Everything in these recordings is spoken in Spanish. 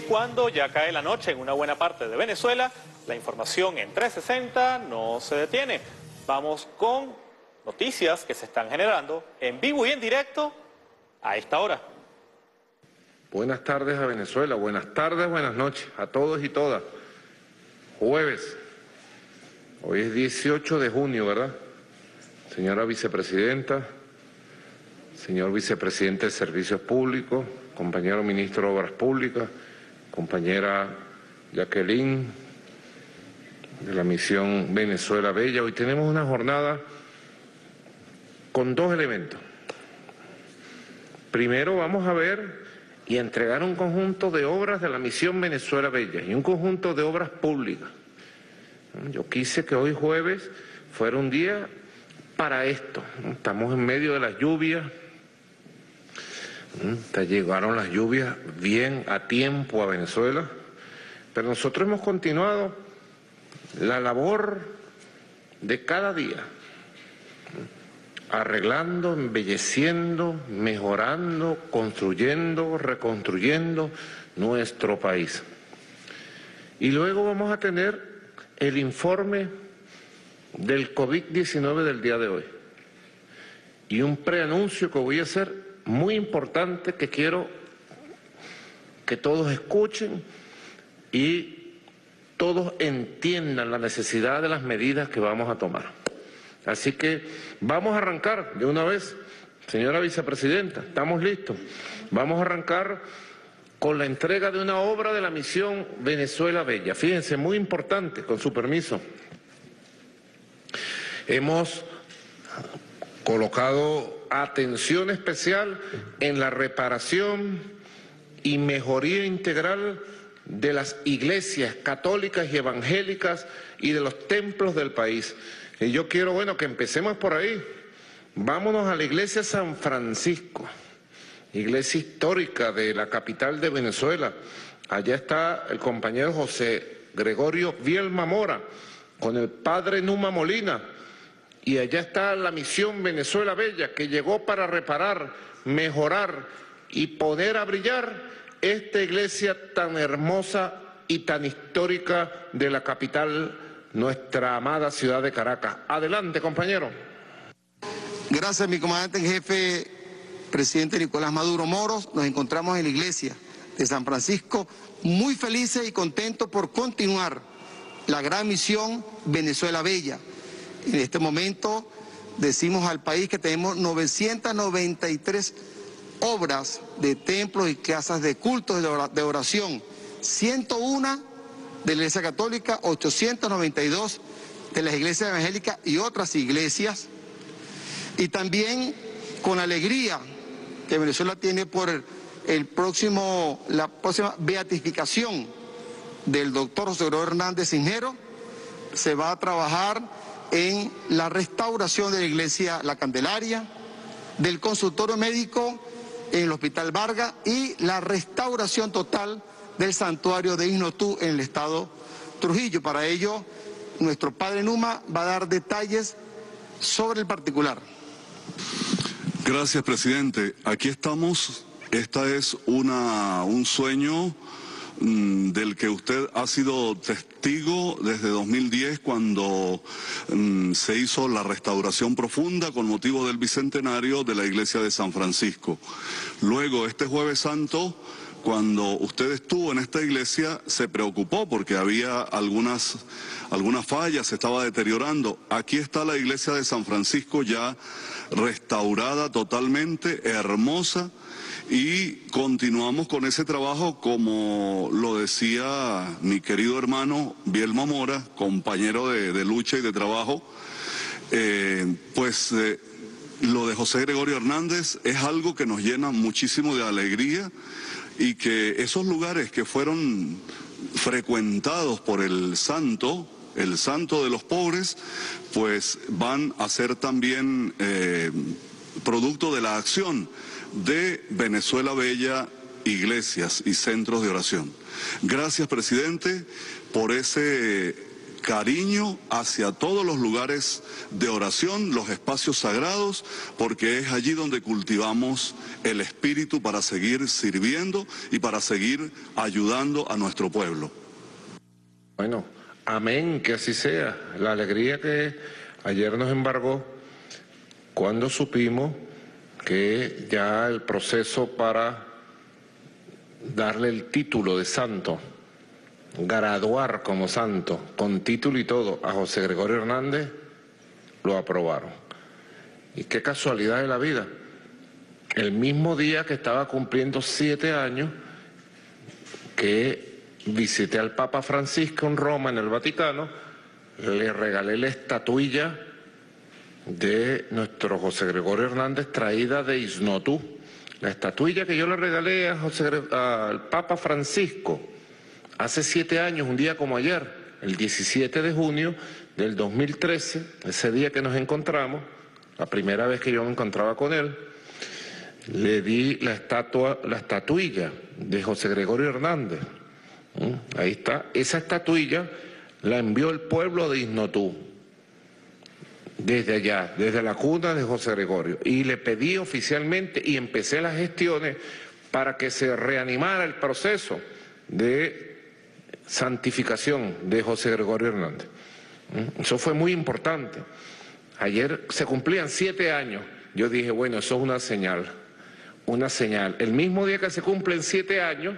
cuando ya cae la noche en una buena parte de Venezuela, la información en 360 no se detiene. Vamos con noticias que se están generando en vivo y en directo a esta hora. Buenas tardes a Venezuela, buenas tardes, buenas noches a todos y todas. Jueves, hoy es 18 de junio, ¿verdad? Señora Vicepresidenta, señor Vicepresidente de Servicios Públicos, compañero Ministro de Obras Públicas, compañera Jacqueline de la misión Venezuela Bella. Hoy tenemos una jornada con dos elementos. Primero vamos a ver y entregar un conjunto de obras de la misión Venezuela Bella y un conjunto de obras públicas. Yo quise que hoy jueves fuera un día para esto. Estamos en medio de las lluvias. Llegaron las lluvias bien a tiempo a Venezuela, pero nosotros hemos continuado la labor de cada día, arreglando, embelleciendo, mejorando, construyendo, reconstruyendo nuestro país. Y luego vamos a tener el informe del COVID-19 del día de hoy y un preanuncio que voy a hacer muy importante que quiero que todos escuchen y todos entiendan la necesidad de las medidas que vamos a tomar. Así que vamos a arrancar de una vez, señora Vicepresidenta, estamos listos. Vamos a arrancar con la entrega de una obra de la misión Venezuela Bella. Fíjense, muy importante, con su permiso. Hemos colocado atención especial en la reparación y mejoría integral de las iglesias católicas y evangélicas y de los templos del país. Y yo quiero, que empecemos por ahí. Vámonos a la iglesia San Francisco, iglesia histórica de la capital de Venezuela. Allá está el compañero José Gregorio Vielma Mora con el padre Numa Molina. Y allá está la misión Venezuela Bella, que llegó para reparar, mejorar y poner a brillar esta iglesia tan hermosa y tan histórica de la capital, nuestra amada ciudad de Caracas. Adelante, compañero. Gracias, mi comandante en jefe, presidente Nicolás Maduro Moros. Nos encontramos en la iglesia de San Francisco, muy felices y contentos por continuar la gran misión Venezuela Bella. En este momento decimos al país que tenemos 993 obras de templos y casas de culto de oración, 101 de la Iglesia Católica, 892 de las iglesias evangélicas y otras iglesias. Y también con alegría que Venezuela tiene por la próxima beatificación del doctor José Gregorio Hernández Cisneros, se va a trabajar en la restauración de la iglesia La Candelaria, del consultorio médico en el Hospital Vargas y la restauración total del santuario de Isnotú en el estado Trujillo. Para ello, nuestro padre Numa va a dar detalles sobre el particular. Gracias, presidente. Aquí estamos. Esta es un sueño del que usted ha sido testigo desde 2010 cuando se hizo la restauración profunda con motivo del bicentenario de la iglesia de San Francisco. Luego, este Jueves Santo, cuando usted estuvo en esta iglesia, se preocupó porque había algunas fallas, se estaba deteriorando. Aquí está la iglesia de San Francisco ya restaurada totalmente, hermosa. Y continuamos con ese trabajo, como lo decía mi querido hermano Vielma Mora, compañero de lucha y de trabajo. Lo de José Gregorio Hernández es algo que nos llena muchísimo de alegría, y que esos lugares que fueron frecuentados por el santo de los pobres, pues van a ser también producto de la acción de Venezuela Bella, iglesias y centros de oración. Gracias, presidente, por ese cariño hacia todos los lugares de oración, los espacios sagrados, porque es allí donde cultivamos el espíritu para seguir sirviendo y para seguir ayudando a nuestro pueblo. Bueno, amén, que así sea. La alegría que ayer nos embargó cuando supimos que ya el proceso para darle el título de santo, graduar como santo, con título y todo, a José Gregorio Hernández, lo aprobaron. Y qué casualidad de la vida. El mismo día que estaba cumpliendo 7 años, que visité al Papa Francisco en Roma, en el Vaticano, le regalé la estatuilla de nuestro José Gregorio Hernández traída de Isnotú. La estatuilla que yo le regalé al Papa Francisco hace 7 años, un día como ayer, el 17 de junio del 2013, ese día que nos encontramos, la primera vez que yo me encontraba con él, le di la estatuilla de José Gregorio Hernández. Ahí está. Esa estatuilla la envió el pueblo de Isnotú, desde allá, desde la cuna de José Gregorio. Y le pedí oficialmente y empecé las gestiones para que se reanimara el proceso de santificación de José Gregorio Hernández. Eso fue muy importante. Ayer se cumplían 7 años. Yo dije, bueno, eso es una señal. Una señal. El mismo día que se cumplen 7 años,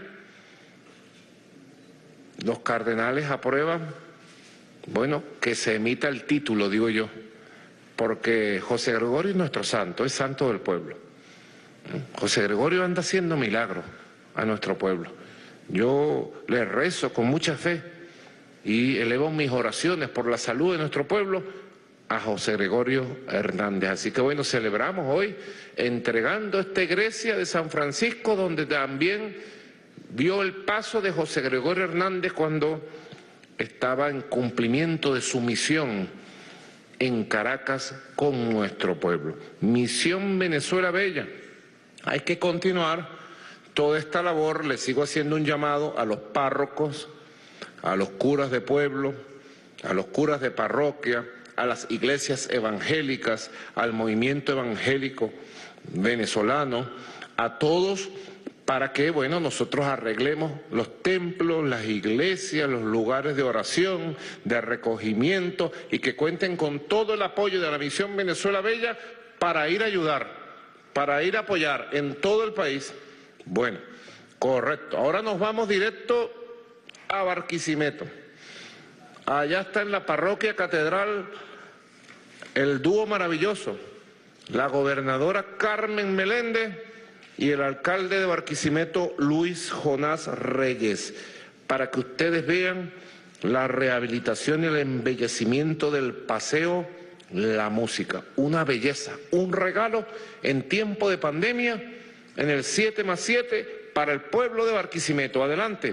los cardenales aprueban, bueno, que se emita el título, digo yo, porque José Gregorio es nuestro santo, es santo del pueblo. José Gregorio anda haciendo milagros a nuestro pueblo. Yo le rezo con mucha fe y elevo mis oraciones por la salud de nuestro pueblo a José Gregorio Hernández. Así que bueno, celebramos hoy entregando esta iglesia de San Francisco, donde también vio el paso de José Gregorio Hernández cuando estaba en cumplimiento de su misión en Caracas con nuestro pueblo. Misión Venezuela Bella. Hay que continuar toda esta labor. Le sigo haciendo un llamado a los párrocos, a los curas de pueblo, a los curas de parroquia, a las iglesias evangélicas, al movimiento evangélico venezolano, a todos, para que, bueno, nosotros arreglemos los templos, las iglesias, los lugares de oración, de recogimiento, y que cuenten con todo el apoyo de la Misión Venezuela Bella para ir a ayudar, para ir a apoyar en todo el país. Bueno, correcto. Ahora nos vamos directo a Barquisimeto. Allá está en la parroquia catedral el dúo maravilloso, la gobernadora Carmen Meléndez y el alcalde de Barquisimeto, Luis Jonás Reyes, para que ustedes vean la rehabilitación y el embellecimiento del paseo La Música. Una belleza, un regalo en tiempo de pandemia en el 7+7 para el pueblo de Barquisimeto. Adelante.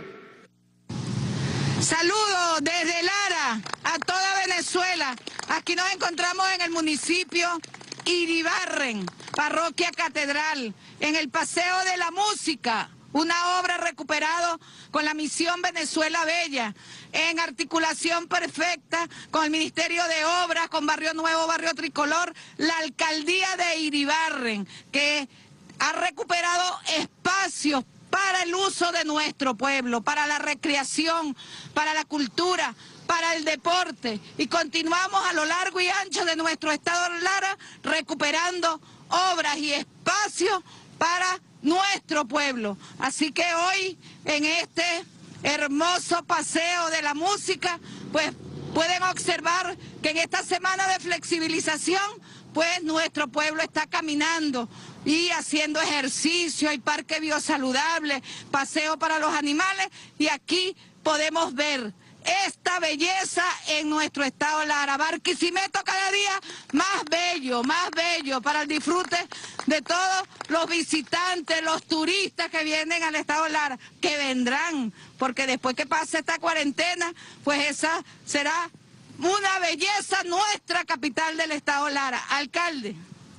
Saludos desde Lara a toda Venezuela. Aquí nos encontramos en el municipio Iribarren, parroquia catedral, en el Paseo de la Música, una obra recuperada con la Misión Venezuela Bella, en articulación perfecta con el Ministerio de Obras, con Barrio Nuevo, Barrio Tricolor, la Alcaldía de Iribarren, que ha recuperado espacios para el uso de nuestro pueblo, para la recreación, para la cultura, para el deporte, y continuamos a lo largo y ancho de nuestro estado Lara recuperando obras y espacios para nuestro pueblo. Así que hoy, en este hermoso paseo de la música, pues pueden observar que en esta semana de flexibilización, pues nuestro pueblo está caminando y haciendo ejercicio, hay parque biosaludable, paseo para los animales, y aquí podemos ver esta belleza en nuestro estado Lara. Barquisimeto cada día más bello para el disfrute de todos los visitantes, los turistas que vienen al estado Lara, que vendrán, porque después que pase esta cuarentena, pues esa será una belleza nuestra capital del estado Lara. Alcalde.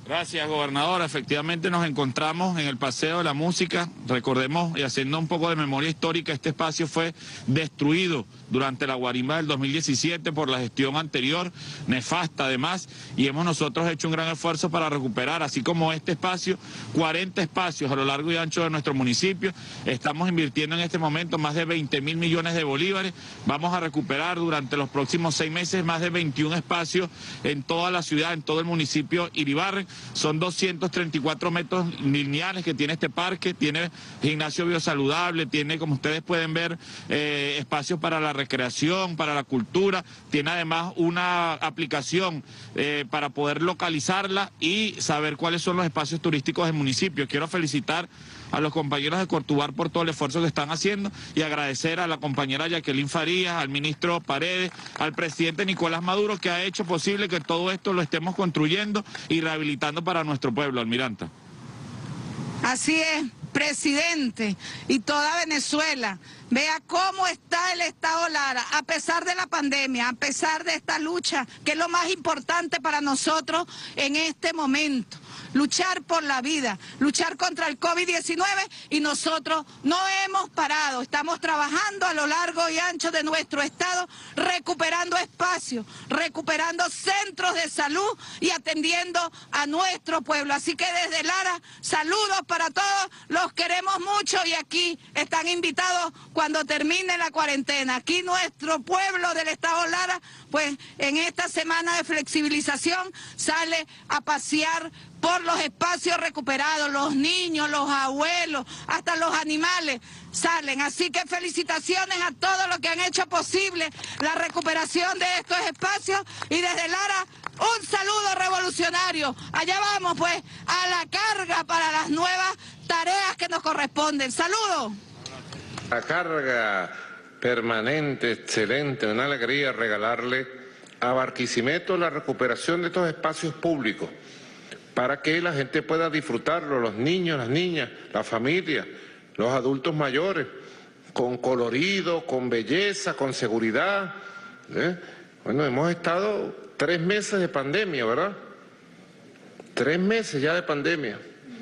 Gracias, gobernadora. Efectivamente nos encontramos en el Paseo de la Música. Recordemos, y haciendo un poco de memoria histórica, este espacio fue destruido durante la guarimba del 2017 por la gestión anterior, nefasta además, y hemos nosotros hecho un gran esfuerzo para recuperar, así como este espacio, 40 espacios a lo largo y ancho de nuestro municipio. Estamos invirtiendo en este momento más de 20.000 millones de bolívares. Vamos a recuperar durante los próximos 6 meses más de 21 espacios en toda la ciudad, en todo el municipio Iribarren. Son 234 metros lineales que tiene este parque, tiene gimnasio biosaludable, tiene, como ustedes pueden ver, espacios para la recreación, para la cultura, tiene además una aplicación para poder localizarla y saber cuáles son los espacios turísticos del municipio. Quiero felicitar a los compañeros de Cortubar por todo el esfuerzo que están haciendo y agradecer a la compañera Jacqueline Farías, al ministro Paredes, al presidente Nicolás Maduro, que ha hecho posible que todo esto lo estemos construyendo y rehabilitando para nuestro pueblo, almiranta. Así es, presidente, y toda Venezuela. Vea cómo está el Estado Lara, a pesar de la pandemia, a pesar de esta lucha, que es lo más importante para nosotros en este momento. Luchar por la vida, luchar contra el COVID-19 y nosotros no hemos parado. Estamos trabajando a lo largo y ancho de nuestro estado, recuperando espacios, recuperando centros de salud y atendiendo a nuestro pueblo. Así que desde Lara, saludos para todos, los queremos mucho y aquí están invitados cuando termine la cuarentena. Aquí nuestro pueblo del estado Lara, pues en esta semana de flexibilización sale a pasear por los espacios recuperados, los niños, los abuelos, hasta los animales salen. Así que felicitaciones a todos los que han hecho posible la recuperación de estos espacios y desde Lara un saludo revolucionario. Allá vamos pues a la carga para las nuevas tareas que nos corresponden. ¡Saludos! La carga permanente, excelente, una alegría regalarle a Barquisimeto la recuperación de estos espacios públicos, para que la gente pueda disfrutarlo, los niños, las niñas, la familia, los adultos mayores, con colorido, con belleza, con seguridad. Bueno, hemos estado 3 meses de pandemia, ¿verdad? 3 meses ya de pandemia.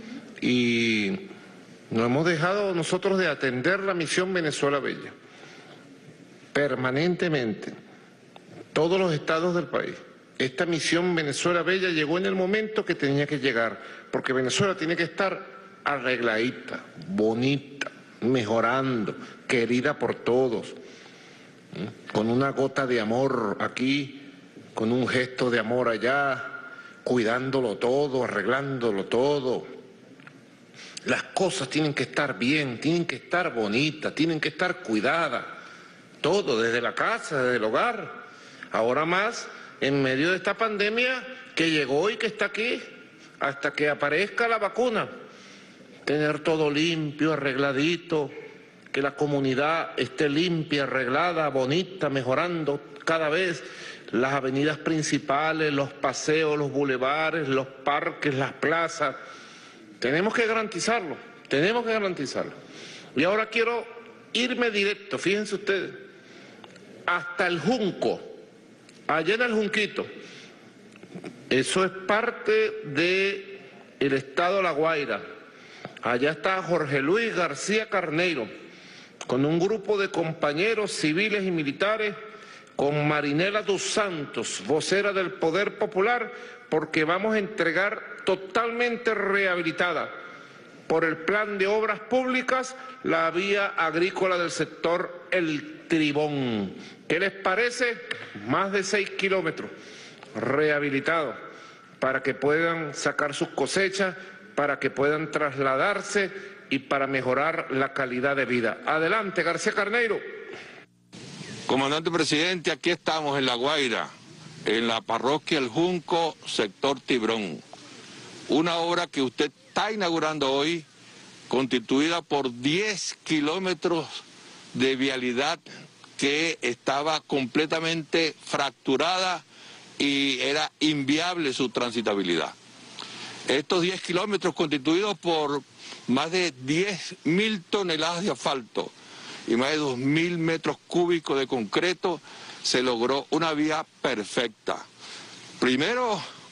Y no hemos dejado nosotros de atender la misión Venezuela Bella. Permanentemente, todos los estados del país. Esta misión Venezuela Bella llegó en el momento que tenía que llegar, porque Venezuela tiene que estar arregladita, bonita, mejorando, querida por todos, con una gota de amor aquí, con un gesto de amor allá, cuidándolo todo, arreglándolo todo. Las cosas tienen que estar bien, tienen que estar bonitas, tienen que estar cuidadas, todo, desde la casa, desde el hogar. Ahora más, en medio de esta pandemia que llegó y que está aquí, hasta que aparezca la vacuna, tener todo limpio, arregladito, que la comunidad esté limpia, arreglada, bonita, mejorando cada vez las avenidas principales, los paseos, los bulevares, los parques, las plazas. Tenemos que garantizarlo, tenemos que garantizarlo. Y ahora quiero irme directo, fíjense ustedes, hasta el Junco. Allá en el Junquito, eso es parte del estado La Guaira. Allá está Jorge Luis García Carneiro, con un grupo de compañeros civiles y militares, con Marinela dos Santos, vocera del Poder Popular, porque vamos a entregar totalmente rehabilitada por el Plan de Obras Públicas la vía agrícola del sector El Tribón. ¿Qué les parece? Más de 6 kilómetros rehabilitados para que puedan sacar sus cosechas, para que puedan trasladarse y para mejorar la calidad de vida. Adelante, García Carneiro. Comandante presidente, aquí estamos en La Guaira, en la parroquia El Junco, sector Tibrón. Una obra que usted está inaugurando hoy, constituida por 10 kilómetros de vialidad que estaba completamente fracturada y era inviable su transitabilidad. Estos 10 kilómetros constituidos por más de 10.000 toneladas de asfalto y más de 2.000 metros cúbicos de concreto, se logró una vía perfecta. Primero,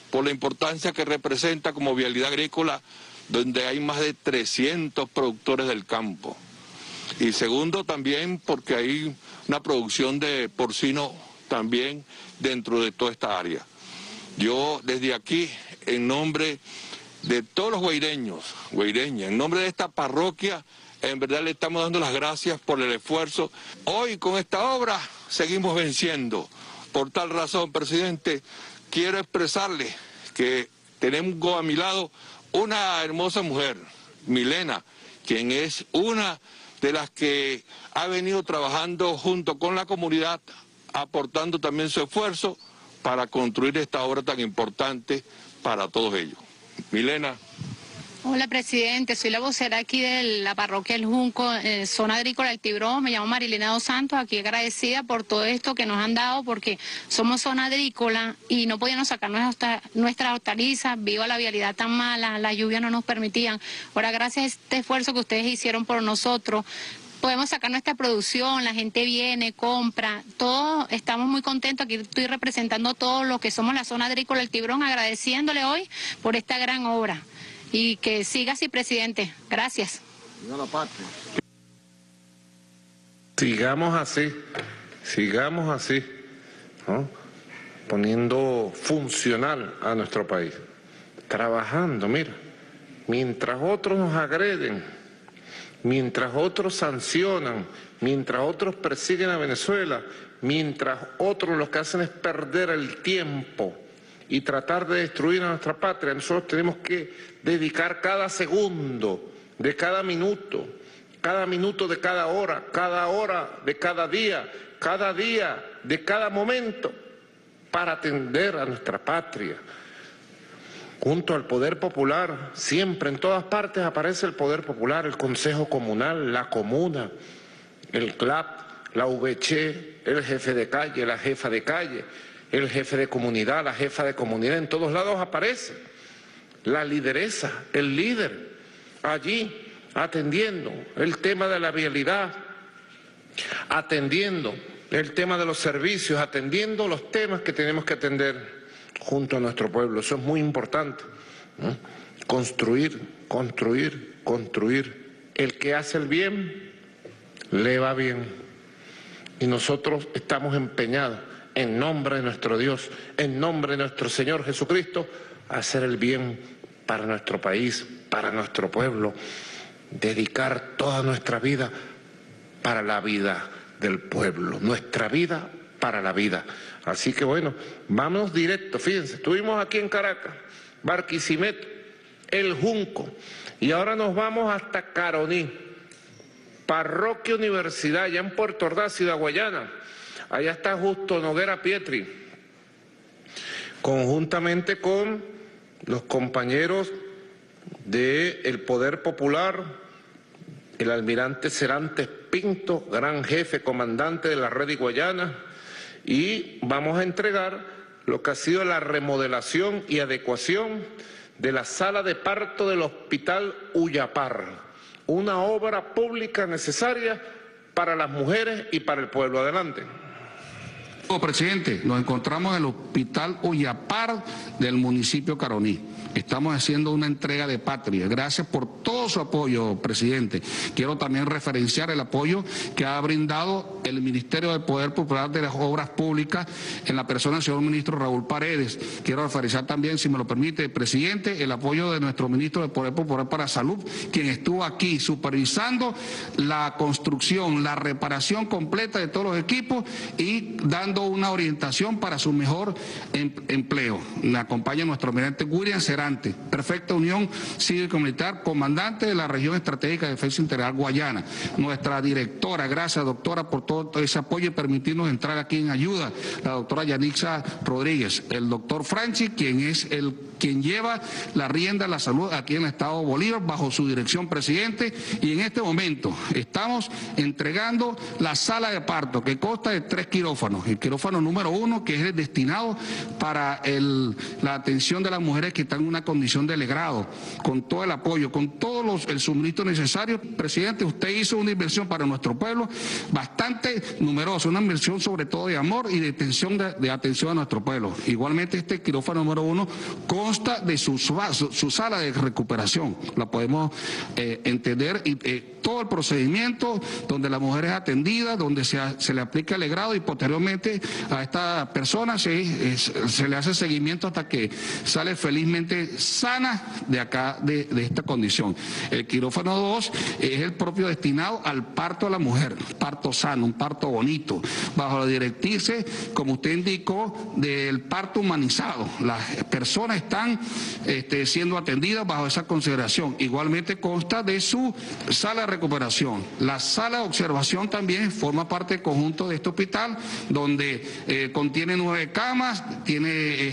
por la importancia que representa como vialidad agrícola, donde hay más de 300 productores del campo. Y segundo, también porque hay una producción de porcino también dentro de toda esta área. Yo desde aquí, en nombre de todos los guaireños, en nombre de esta parroquia, en verdad le estamos dando las gracias por el esfuerzo. Hoy con esta obra seguimos venciendo. Por tal razón, presidente, quiero expresarle que tenemos a mi lado una hermosa mujer, Milena, quien es una de las que ha venido trabajando junto con la comunidad, aportando también su esfuerzo para construir esta obra tan importante para todos ellos. Milena. Hola, presidente. Soy la vocera aquí de la parroquia El Junco, zona agrícola del Tibrón. Me llamo Marilena dos Santos, aquí agradecida por todo esto que nos han dado, porque somos zona agrícola y no podíamos sacar nuestras hortalizas, viva la vialidad tan mala, las lluvias no nos permitían. Ahora, gracias a este esfuerzo que ustedes hicieron por nosotros, podemos sacar nuestra producción, la gente viene, compra, todos estamos muy contentos. Aquí estoy representando a todos los que somos la zona agrícola del Tibrón, agradeciéndole hoy por esta gran obra. Y que siga así, presidente. Gracias. Sigamos así, ¿no? Poniendo funcional a nuestro país, trabajando, mira, mientras otros nos agreden, mientras otros sancionan, mientras otros persiguen a Venezuela, mientras otros lo que hacen es perder el tiempo y tratar de destruir a nuestra patria, nosotros tenemos que dedicar cada segundo de cada minuto de cada hora de cada día de cada momento para atender a nuestra patria. Junto al poder popular, siempre en todas partes aparece el poder popular, el consejo comunal, la comuna, el CLAP, la VC, el jefe de calle, la jefa de calle, el jefe de comunidad, la jefa de comunidad, en todos lados aparece la lideresa, el líder, allí atendiendo el tema de la vialidad, atendiendo el tema de los servicios, atendiendo los temas que tenemos que atender junto a nuestro pueblo. Eso es muy importante, ¿no? Construir. El que hace el bien, le va bien. Y nosotros estamos empeñados, en nombre de nuestro Dios, en nombre de nuestro Señor Jesucristo, hacer el bien para nuestro país, para nuestro pueblo, dedicar toda nuestra vida para la vida del pueblo, nuestra vida para la vida. Así que bueno, vamos directo, fíjense, estuvimos aquí en Caracas, Barquisimeto, El Junco, y ahora nos vamos hasta Caroní, Parroquia Universidad, allá en Puerto Ordaz, Ciudad Guayana. Allá está Justo Noguera Pietri, conjuntamente con los compañeros del Poder Popular, el almirante Serantes Pinto, gran jefe, comandante de la Red Guayana, y vamos a entregar lo que ha sido la remodelación y adecuación de la sala de parto del Hospital Uyapar, una obra pública necesaria para las mujeres y para el pueblo. Adelante. Presidente, nos encontramos en el Hospital Uyapar del municipio Caroní. Estamos haciendo una entrega de patria. Gracias por todo su apoyo, presidente. Quiero también referenciar el apoyo que ha brindado el Ministerio del Poder Popular de las Obras Públicas en la persona del señor ministro Raúl Paredes. Quiero referenciar también, si me lo permite, presidente, el apoyo de nuestro ministro del Poder Popular para Salud, quien estuvo aquí supervisando la construcción, la reparación completa de todos los equipos y dando una orientación para su mejor empleo. Me acompaña nuestro almirante William Serante, perfecta unión cívico-militar, comandante de la región estratégica de defensa integral Guayana. Nuestra directora, gracias doctora por todo ese apoyo y permitirnos entrar aquí en ayuda, la doctora Yanixa Rodríguez, el doctor Franchi, quien lleva la rienda de la salud aquí en el estado de Bolívar bajo su dirección, presidente, y en este momento estamos entregando la sala de parto que consta de 3 quirófanos. El quirófano número 1, que es el destinado para la atención de las mujeres que están una condición de legrado, con todo el apoyo, con todo el suministro necesario. Presidente, usted hizo una inversión para nuestro pueblo bastante numerosa, una inversión sobre todo de amor y de atención a nuestro pueblo. Igualmente este quirófano número 1 consta de su sala de recuperación, la podemos entender, y todo el procedimiento donde la mujer es atendida, donde se le aplica el legrado y posteriormente a esta persona se le hace seguimiento hasta que sale felizmente sana de acá, de esta condición. El quirófano 2 es el propio destinado al parto a la mujer, parto sano, un parto bonito, bajo la directriz, como usted indicó, del parto humanizado. Las personas están siendo atendidas bajo esa consideración. Igualmente consta de su sala de recuperación. La sala de observación también forma parte del conjunto de este hospital, donde contiene 9 camas, tiene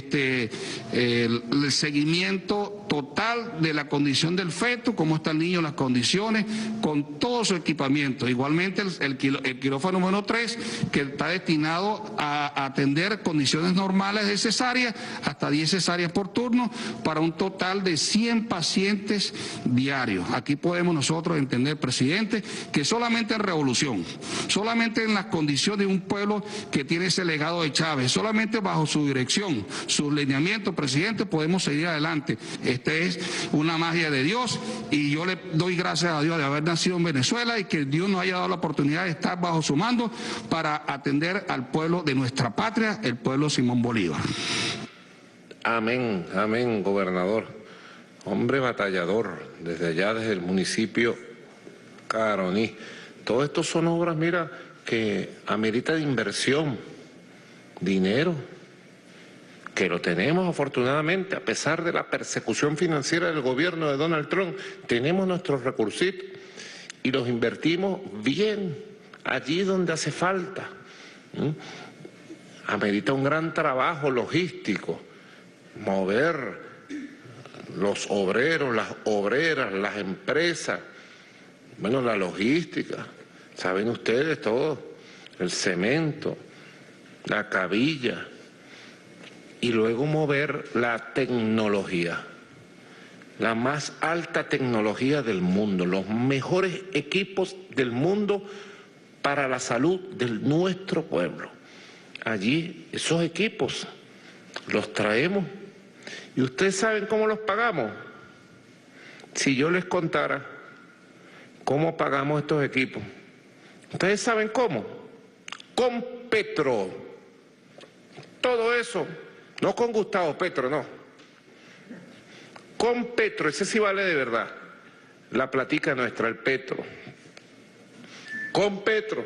el seguimiento total de la condición del feto, cómo está el niño, las condiciones, con todo su equipamiento. Igualmente el quirófano número 3, que está destinado a atender condiciones normales de cesárea, hasta 10 cesáreas por turno, para un total de 100 pacientes diarios. Aquí podemos nosotros entender, presidente, que solamente en Revolución, solamente en las condiciones de un pueblo que tiene ese legado de Chávez, solamente bajo su dirección, sus lineamientos, presidente, podemos seguir adelante. Esta es una magia de Dios y yo le doy gracias a Dios de haber nacido en Venezuela y que Dios nos haya dado la oportunidad de estar bajo su mando para atender al pueblo de nuestra patria, el pueblo Simón Bolívar. Amén, amén, gobernador. Hombre batallador, desde allá, desde el municipio Caroní. Todo esto son obras, mira, que ameritan inversión, dinero, que lo tenemos afortunadamente, a pesar de la persecución financiera del gobierno de Donald Trump, tenemos nuestros recursos y los invertimos bien, allí donde hace falta. Amerita un gran trabajo logístico, mover los obreros, las obreras, las empresas, bueno, la logística, saben ustedes todo, el cemento, la cabilla, y luego mover la tecnología, la más alta tecnología del mundo, los mejores equipos del mundo para la salud de nuestro pueblo. Allí esos equipos los traemos y ustedes saben cómo los pagamos. Si yo les contara cómo pagamos estos equipos, ustedes saben cómo, con Petro, todo eso. No con Gustavo Petro, no. Con Petro, ese sí vale de verdad. La platica nuestra, el Petro. Con Petro.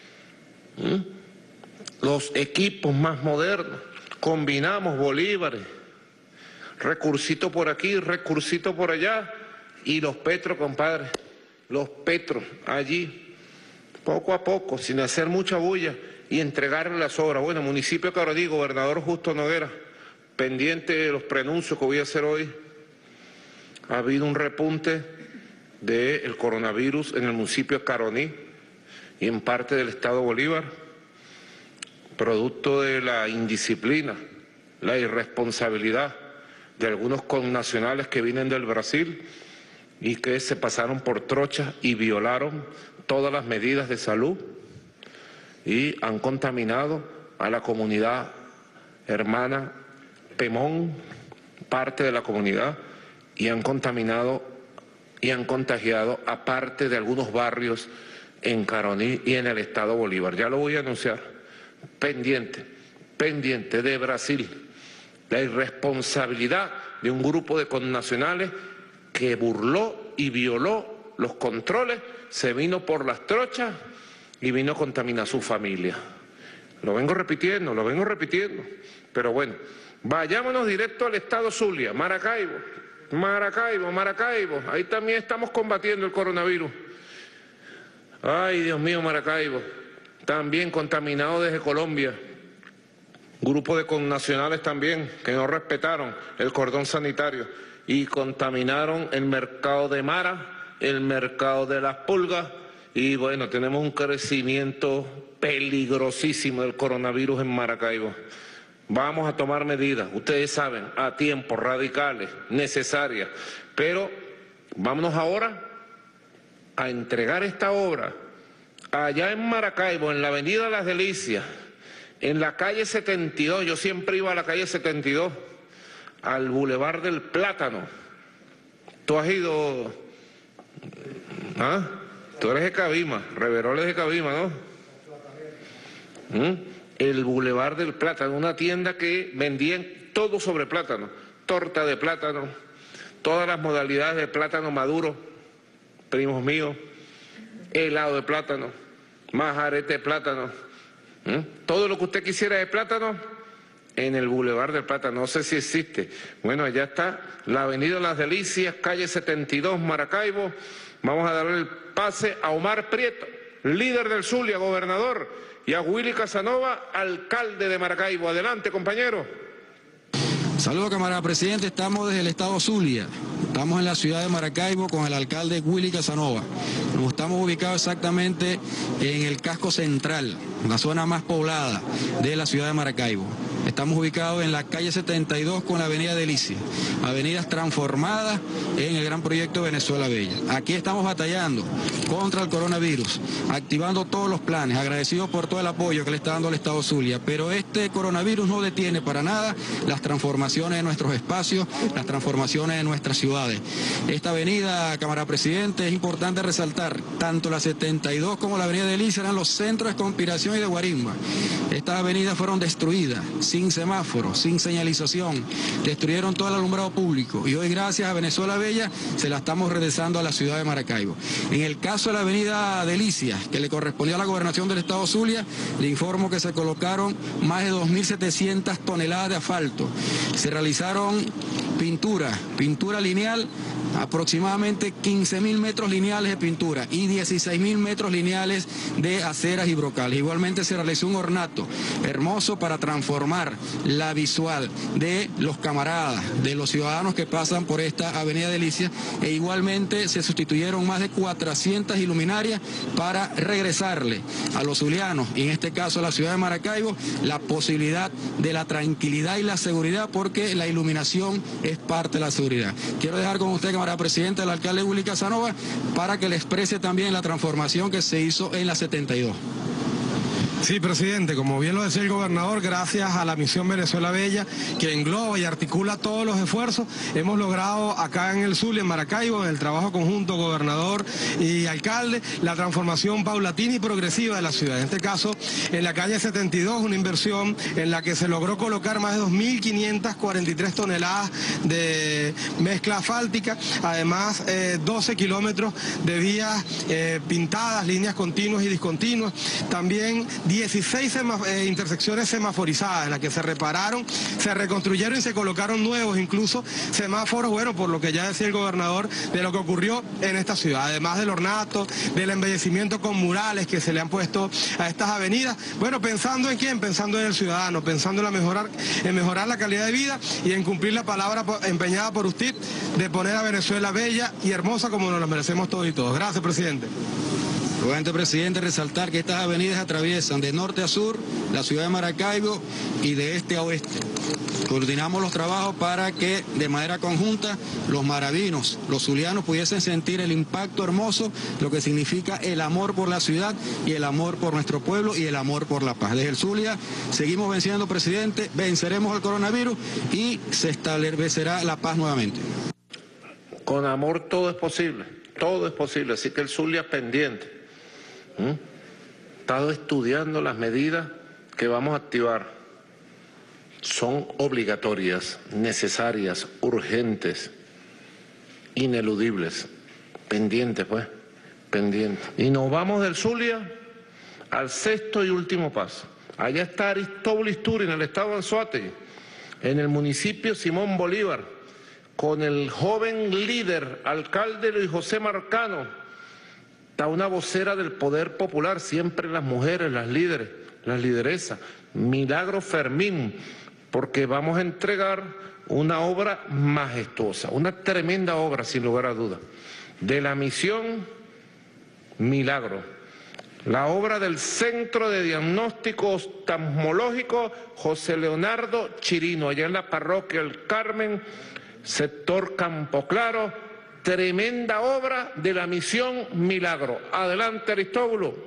Los equipos más modernos. Combinamos bolívares. Recursito por aquí, recursito por allá. Y los Petro, compadre. Los Petro, allí. Poco a poco, sin hacer mucha bulla. Y entregarle las obras. Bueno, municipio de Caroní, gobernador Justo Noguera, pendiente de los preanuncios que voy a hacer hoy. Ha habido un repunte del coronavirus en el municipio de Caroní y en parte del estado Bolívar, producto de la indisciplina, la irresponsabilidad de algunos connacionales que vienen del Brasil y que se pasaron por trocha y violaron todas las medidas de salud y han contaminado a la comunidad hermana Pemón, parte de la comunidad, y han contaminado y han contagiado a parte de algunos barrios en Caroní y en el estado Bolívar. Ya lo voy a anunciar. Pendiente de Brasil, la irresponsabilidad de un grupo de connacionales que burló y violó los controles, se vino por las trochas y vino a contaminar a su familia. Lo vengo repitiendo, pero bueno, vayámonos directo al estado Zulia, Maracaibo, ahí también estamos combatiendo el coronavirus. Ay, Dios mío, Maracaibo, también contaminado desde Colombia. Grupo de connacionales también que no respetaron el cordón sanitario y contaminaron el mercado de Mara, el mercado de las pulgas, y bueno, tenemos un crecimiento peligrosísimo del coronavirus en Maracaibo. Vamos a tomar medidas, ustedes saben, a tiempo, radicales, necesarias, pero vámonos ahora a entregar esta obra allá en Maracaibo, en la avenida Las Delicias, en la calle 72, yo siempre iba a la calle 72, al Boulevard del Plátano. Tú has ido, ¿ah? Tú eres de Cabima, Reverol es de Cabima, ¿no? El Boulevard del Plátano, una tienda que vendían todo sobre plátano, torta de plátano, todas las modalidades de plátano maduro, primos míos, helado de plátano, majarete de plátano, todo lo que usted quisiera de plátano en el Boulevard del Plátano, no sé si existe. Bueno, allá está la avenida Las Delicias, calle 72, Maracaibo. Vamos a darle el pase a Omar Prieto, líder del Zulia, gobernador, y a Willy Casanova, alcalde de Maracaibo. Adelante, compañero. Saludos, camarada presidente. Estamos desde el estado Zulia. Estamos en la ciudad de Maracaibo con el alcalde Willy Casanova. Nos estamos ubicados exactamente en el casco central, la zona más poblada de la ciudad de Maracaibo. Estamos ubicados en la calle 72 con la avenida Delicia, avenidas transformadas en el gran proyecto Venezuela Bella. Aquí estamos batallando contra el coronavirus, activando todos los planes, agradecidos por todo el apoyo que le está dando el estado Zulia, pero este coronavirus no detiene para nada las transformaciones de nuestros espacios, las transformaciones de nuestras ciudades. Esta avenida, camarada presidente, es importante resaltar, tanto la 72 como la avenida Delicia eran los centros de conspiración y de guarimba. Estas avenidas fueron destruidas, sin semáforos, sin señalización, destruyeron todo el alumbrado público y hoy gracias a Venezuela Bella se la estamos regresando a la ciudad de Maracaibo. En el caso de la avenida Delicia, que le correspondía a la gobernación del estado Zulia, le informo que se colocaron más de 2.700 toneladas de asfalto, se realizaron pintura lineal, aproximadamente 15.000 metros lineales de pintura y 16.000 metros lineales de aceras y brocales. Igualmente se realizó un ornato hermoso para transformar la visual de los camaradas, de los ciudadanos que pasan por esta avenida Delicia, e igualmente se sustituyeron más de 400 iluminarias para regresarle a los zulianos, y en este caso a la ciudad de Maracaibo, la posibilidad de la tranquilidad y la seguridad, porque la iluminación es parte de la seguridad. Quiero dejar con usted, camarada presidente, el alcalde Willy Casanova, para que le exprese también la transformación que se hizo en la 72. Sí, presidente, como bien lo decía el gobernador, gracias a la misión Venezuela Bella, que engloba y articula todos los esfuerzos, hemos logrado acá en el Zulia, en Maracaibo, en el trabajo conjunto gobernador y alcalde, la transformación paulatina y progresiva de la ciudad. En este caso, en la calle 72, una inversión en la que se logró colocar más de 2.543 toneladas de mezcla asfáltica, además 12 kilómetros de vías pintadas, líneas continuas y discontinuas, también 16 intersecciones semaforizadas en las que se repararon, se reconstruyeron y se colocaron nuevos, incluso semáforos, bueno, por lo que ya decía el gobernador, de lo que ocurrió en esta ciudad, además del ornato, del embellecimiento con murales que se le han puesto a estas avenidas. Bueno, ¿pensando en quién? Pensando en el ciudadano, pensando en mejorar la calidad de vida y en cumplir la palabra empeñada por usted de poner a Venezuela bella y hermosa como nos la merecemos todos y todos. Gracias, presidente. Nuevamente, presidente, resaltar que estas avenidas atraviesan de norte a sur la ciudad de Maracaibo y de este a oeste. Coordinamos los trabajos para que de manera conjunta los maravinos, los zulianos pudiesen sentir el impacto hermoso, lo que significa el amor por la ciudad y el amor por nuestro pueblo y el amor por la paz. Desde el Zulia seguimos venciendo, presidente, venceremos al coronavirus y se establecerá la paz nuevamente. Con amor todo es posible, así que el Zulia pendiente. He estado estudiando las medidas que vamos a activar. Son obligatorias, necesarias, urgentes, ineludibles. Pendientes, pues, pendientes. Y nos vamos del Zulia al sexto y último paso. Allá está Aristóbulo Isturi, en el estado de Anzoátegui, en el municipio Simón Bolívar, con el joven líder, alcalde Luis José Marcano. Está una vocera del poder popular, siempre las mujeres, las líderes, las lideresas. Milagro Fermín, porque vamos a entregar una obra majestuosa, una tremenda obra, sin lugar a dudas, de la misión Milagro. la obra del Centro de Diagnóstico Oftalmológico José Leonardo Chirino, allá en la parroquia El Carmen, sector Campo Claro, tremenda obra de la Misión Milagro. Adelante, Aristóbulo.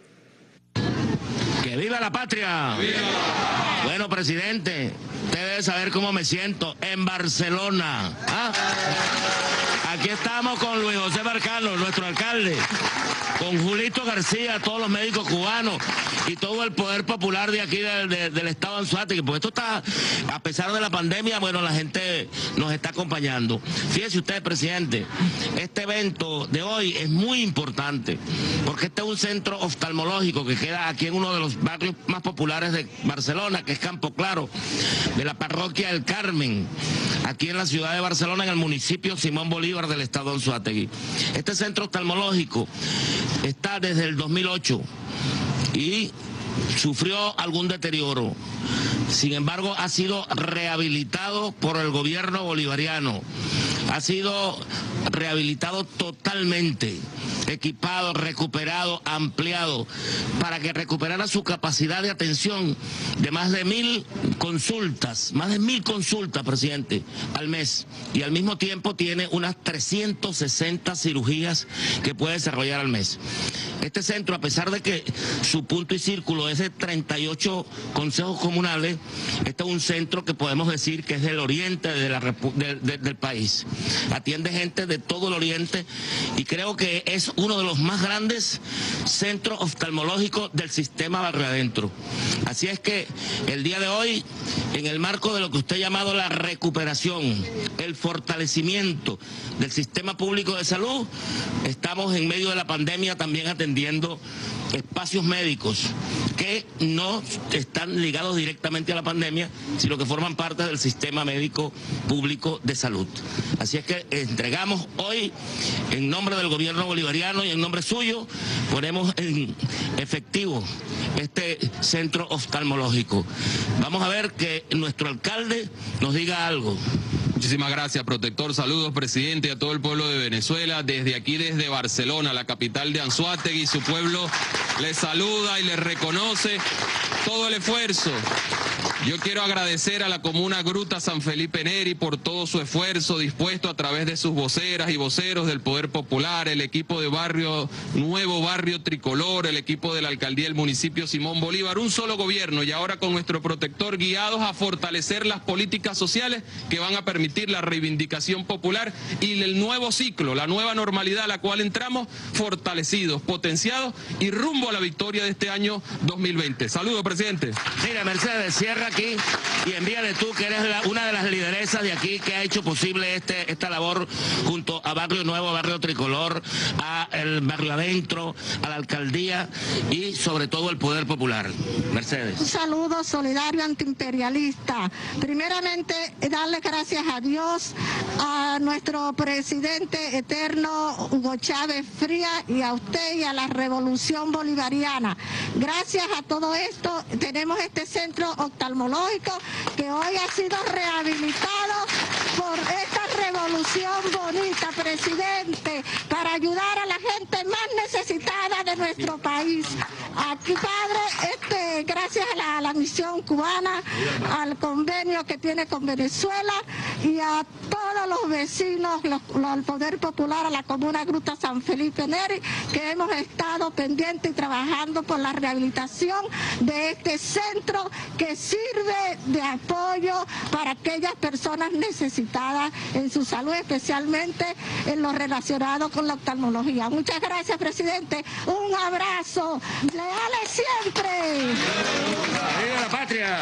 ¡Que viva la patria! ¡Viva! Bueno, presidente, usted debe saber cómo me siento en Barcelona. ¿Ah? Aquí estamos con Luis José Marcano, nuestro alcalde, con Julito García, todos los médicos cubanos y todo el poder popular de aquí del estado de Anzoátegui, porque esto está, a pesar de la pandemia, bueno, la gente nos está acompañando. Fíjese usted, presidente, este evento de hoy es muy importante, porque este es un centro oftalmológico que queda aquí en uno de los barrios más populares de Barcelona, que es Campo Claro, de la parroquia El Carmen, aquí en la ciudad de Barcelona, en el municipio Simón Bolívar del estado de Anzoátegui. Este centro oftalmológico está desde el 2008 y sufrió algún deterioro. Sin embargo, ha sido rehabilitado por el gobierno bolivariano. Ha sido rehabilitado totalmente, equipado, recuperado, ampliado, para que recuperara su capacidad de atención de más de 1000 consultas, presidente, al mes. Y al mismo tiempo tiene unas 360 cirugías que puede desarrollar al mes. Este centro, a pesar de que su punto y círculo es de 38 consejos comunales, este es un centro que podemos decir que es del oriente del país. Atiende gente de todo el oriente y creo que es uno de los más grandes centros oftalmológicos del sistema Barrio Adentro. Así es que el día de hoy, en el marco de lo que usted ha llamado la recuperación, el fortalecimiento del sistema público de salud, estamos en medio de la pandemia también atendiendo espacios médicos que no están ligados directamente a la pandemia, sino que forman parte del sistema médico público de salud. Así es que entregamos hoy, en nombre del gobierno bolivariano y en nombre suyo, ponemos en efectivo este centro oftalmológico. Vamos a ver que nuestro alcalde nos diga algo. Muchísimas gracias, protector. Saludos, presidente, a todo el pueblo de Venezuela. Desde aquí, desde Barcelona, la capital de Anzoátegui, su pueblo les saluda y les reconoce todo el esfuerzo. Yo quiero agradecer a la comuna Gruta San Felipe Neri por todo su esfuerzo dispuesto a través de sus voceras y voceros del Poder Popular, el equipo de Nuevo Barrio Tricolor, el equipo de la alcaldía del municipio Simón Bolívar, un solo gobierno y ahora con nuestro protector guiados a fortalecer las políticas sociales que van a permitir la reivindicación popular y el nuevo ciclo, la nueva normalidad a la cual entramos fortalecidos, potenciados y rumbo a la victoria de este año 2020. Saludos, presidente. Mira, Mercedes, cierra aquí y envíale tú, que eres una de las lideresas de aquí que ha hecho posible esta labor junto a Barrio Nuevo, Barrio Tricolor, a el Barrio Adentro, a la alcaldía y sobre todo el Poder Popular. Mercedes. Un saludo solidario antiimperialista. Primeramente, darle gracias a Dios, a nuestro presidente eterno Hugo Chávez Frías y a usted y a la revolución bolivariana. Gracias a todo esto tenemos este centro oftalmológico que hoy ha sido rehabilitado por esta revolución bonita, presidente, para ayudar a la gente más necesitada de nuestro país. Aquí, padre, gracias a la misión cubana, al convenio que tiene con Venezuela y a todos los vecinos, al Poder Popular, a la comuna Gruta San Felipe Neri, que hemos estado pendientes y trabajando por la rehabilitación de este centro que sirve de apoyo para aquellas personas necesitadas en su salud, especialmente en lo relacionado con la oftalmología. Muchas gracias, presidente. Un abrazo. Leales siempre. ¡Viva la patria!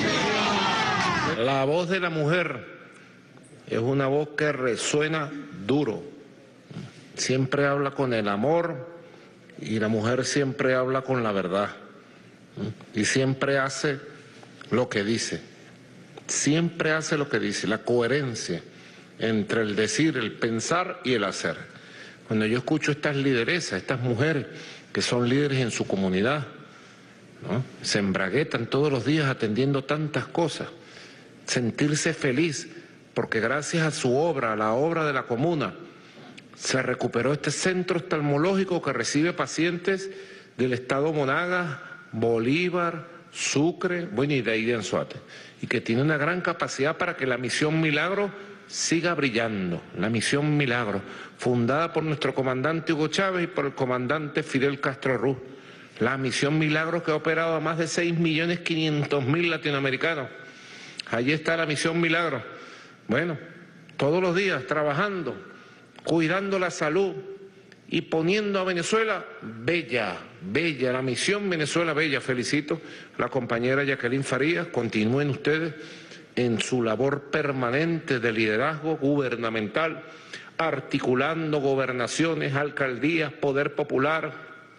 La voz de la mujer es una voz que resuena duro. Siempre habla con el amor y la mujer siempre habla con la verdad. Y siempre hace lo que dice. Siempre hace lo que dice. La coherencia entre el decir, el pensar y el hacer. Cuando yo escucho estas lideresas, estas mujeres que son líderes en su comunidad, ¿no? Se embraguetan todos los días atendiendo tantas cosas, sentirse feliz porque gracias a su obra, a la obra de la comuna, se recuperó este centro oftalmológico que recibe pacientes del estado Monagas, Bolívar, Sucre, bueno, y de ahí de Anzoátegui, y que tiene una gran capacidad para que la Misión Milagro siga brillando. La Misión Milagro, fundada por nuestro comandante Hugo Chávez y por el comandante Fidel Castro Ruz. La Misión Milagro que ha operado a más de 6.500.000 latinoamericanos. Allí está la Misión Milagro. Bueno, todos los días trabajando, cuidando la salud y poniendo a Venezuela bella, bella, la Misión Venezuela bella. Felicito a la compañera Jacqueline Farías, continúen ustedes en su labor permanente de liderazgo gubernamental, articulando gobernaciones, alcaldías, poder popular,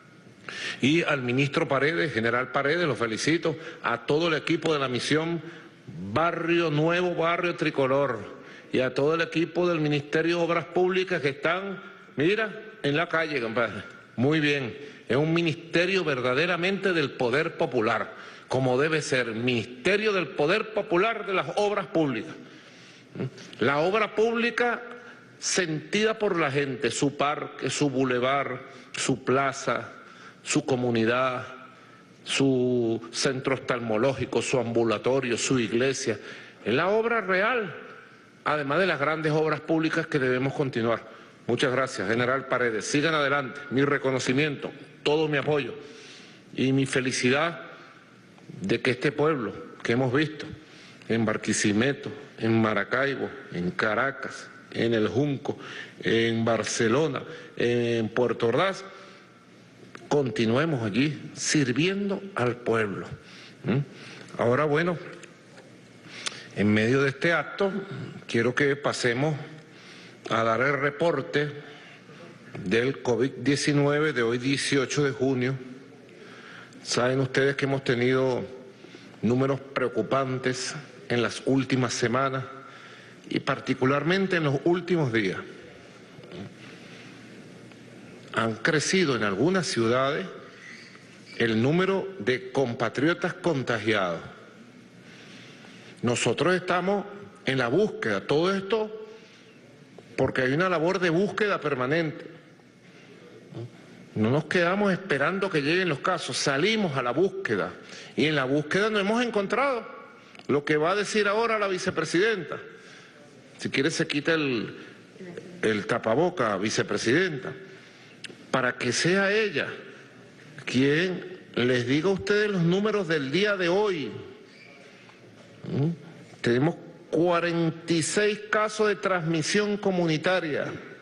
y al ministro Paredes, general Paredes, lo felicito, a todo el equipo de la Misión Barrio Nuevo, Barrio Tricolor, y a todo el equipo del Ministerio de Obras Públicas que están, mira, en la calle, compadre. Muy bien, es un ministerio verdaderamente del poder popular, como debe ser, Ministerio del Poder Popular de las Obras Públicas. La obra pública sentida por la gente, su parque, su bulevar, su plaza, su comunidad, su centro oftalmológico, su ambulatorio, su iglesia. Es la obra real, además de las grandes obras públicas que debemos continuar. Muchas gracias, general Paredes. Sigan adelante. Mi reconocimiento, todo mi apoyo y mi felicidad de que este pueblo que hemos visto en Barquisimeto, en Maracaibo, en Caracas, en El Junco, en Barcelona, en Puerto Ordaz, continuemos allí sirviendo al pueblo. Ahora, bueno, en medio de este acto quiero que pasemos a dar el reporte del COVID-19 de hoy 18 de junio. Saben ustedes que hemos tenido números preocupantes en las últimas semanas y particularmente en los últimos días. Han crecido en algunas ciudades el número de compatriotas contagiados. Nosotros estamos en la búsqueda, todo esto porque hay una labor de búsqueda permanente. No nos quedamos esperando que lleguen los casos, salimos a la búsqueda y en la búsqueda no hemos encontrado lo que va a decir ahora la vicepresidenta. Si quiere se quita el tapaboca, vicepresidenta, para que sea ella quien les diga a ustedes los números del día de hoy. Tenemos 46 casos de transmisión comunitaria.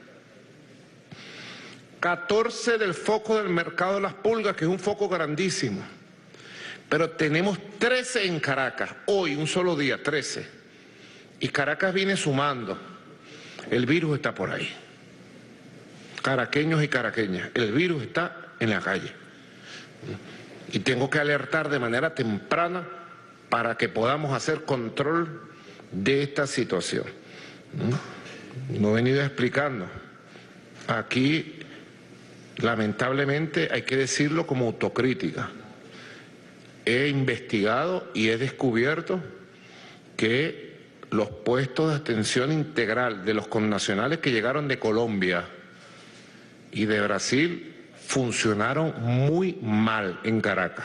14 del foco del mercado de las pulgas, que es un foco grandísimo. Pero tenemos 13 en Caracas, hoy, un solo día, 13. Y Caracas viene sumando. El virus está por ahí. Caraqueños y caraqueñas, el virus está en la calle. Y tengo que alertar de manera temprana para que podamos hacer control de esta situación. No he venido explicando. Aquí lamentablemente hay que decirlo como autocrítica. He investigado y he descubierto que los puestos de atención integral de los connacionales que llegaron de Colombia y de Brasil funcionaron muy mal en Caracas.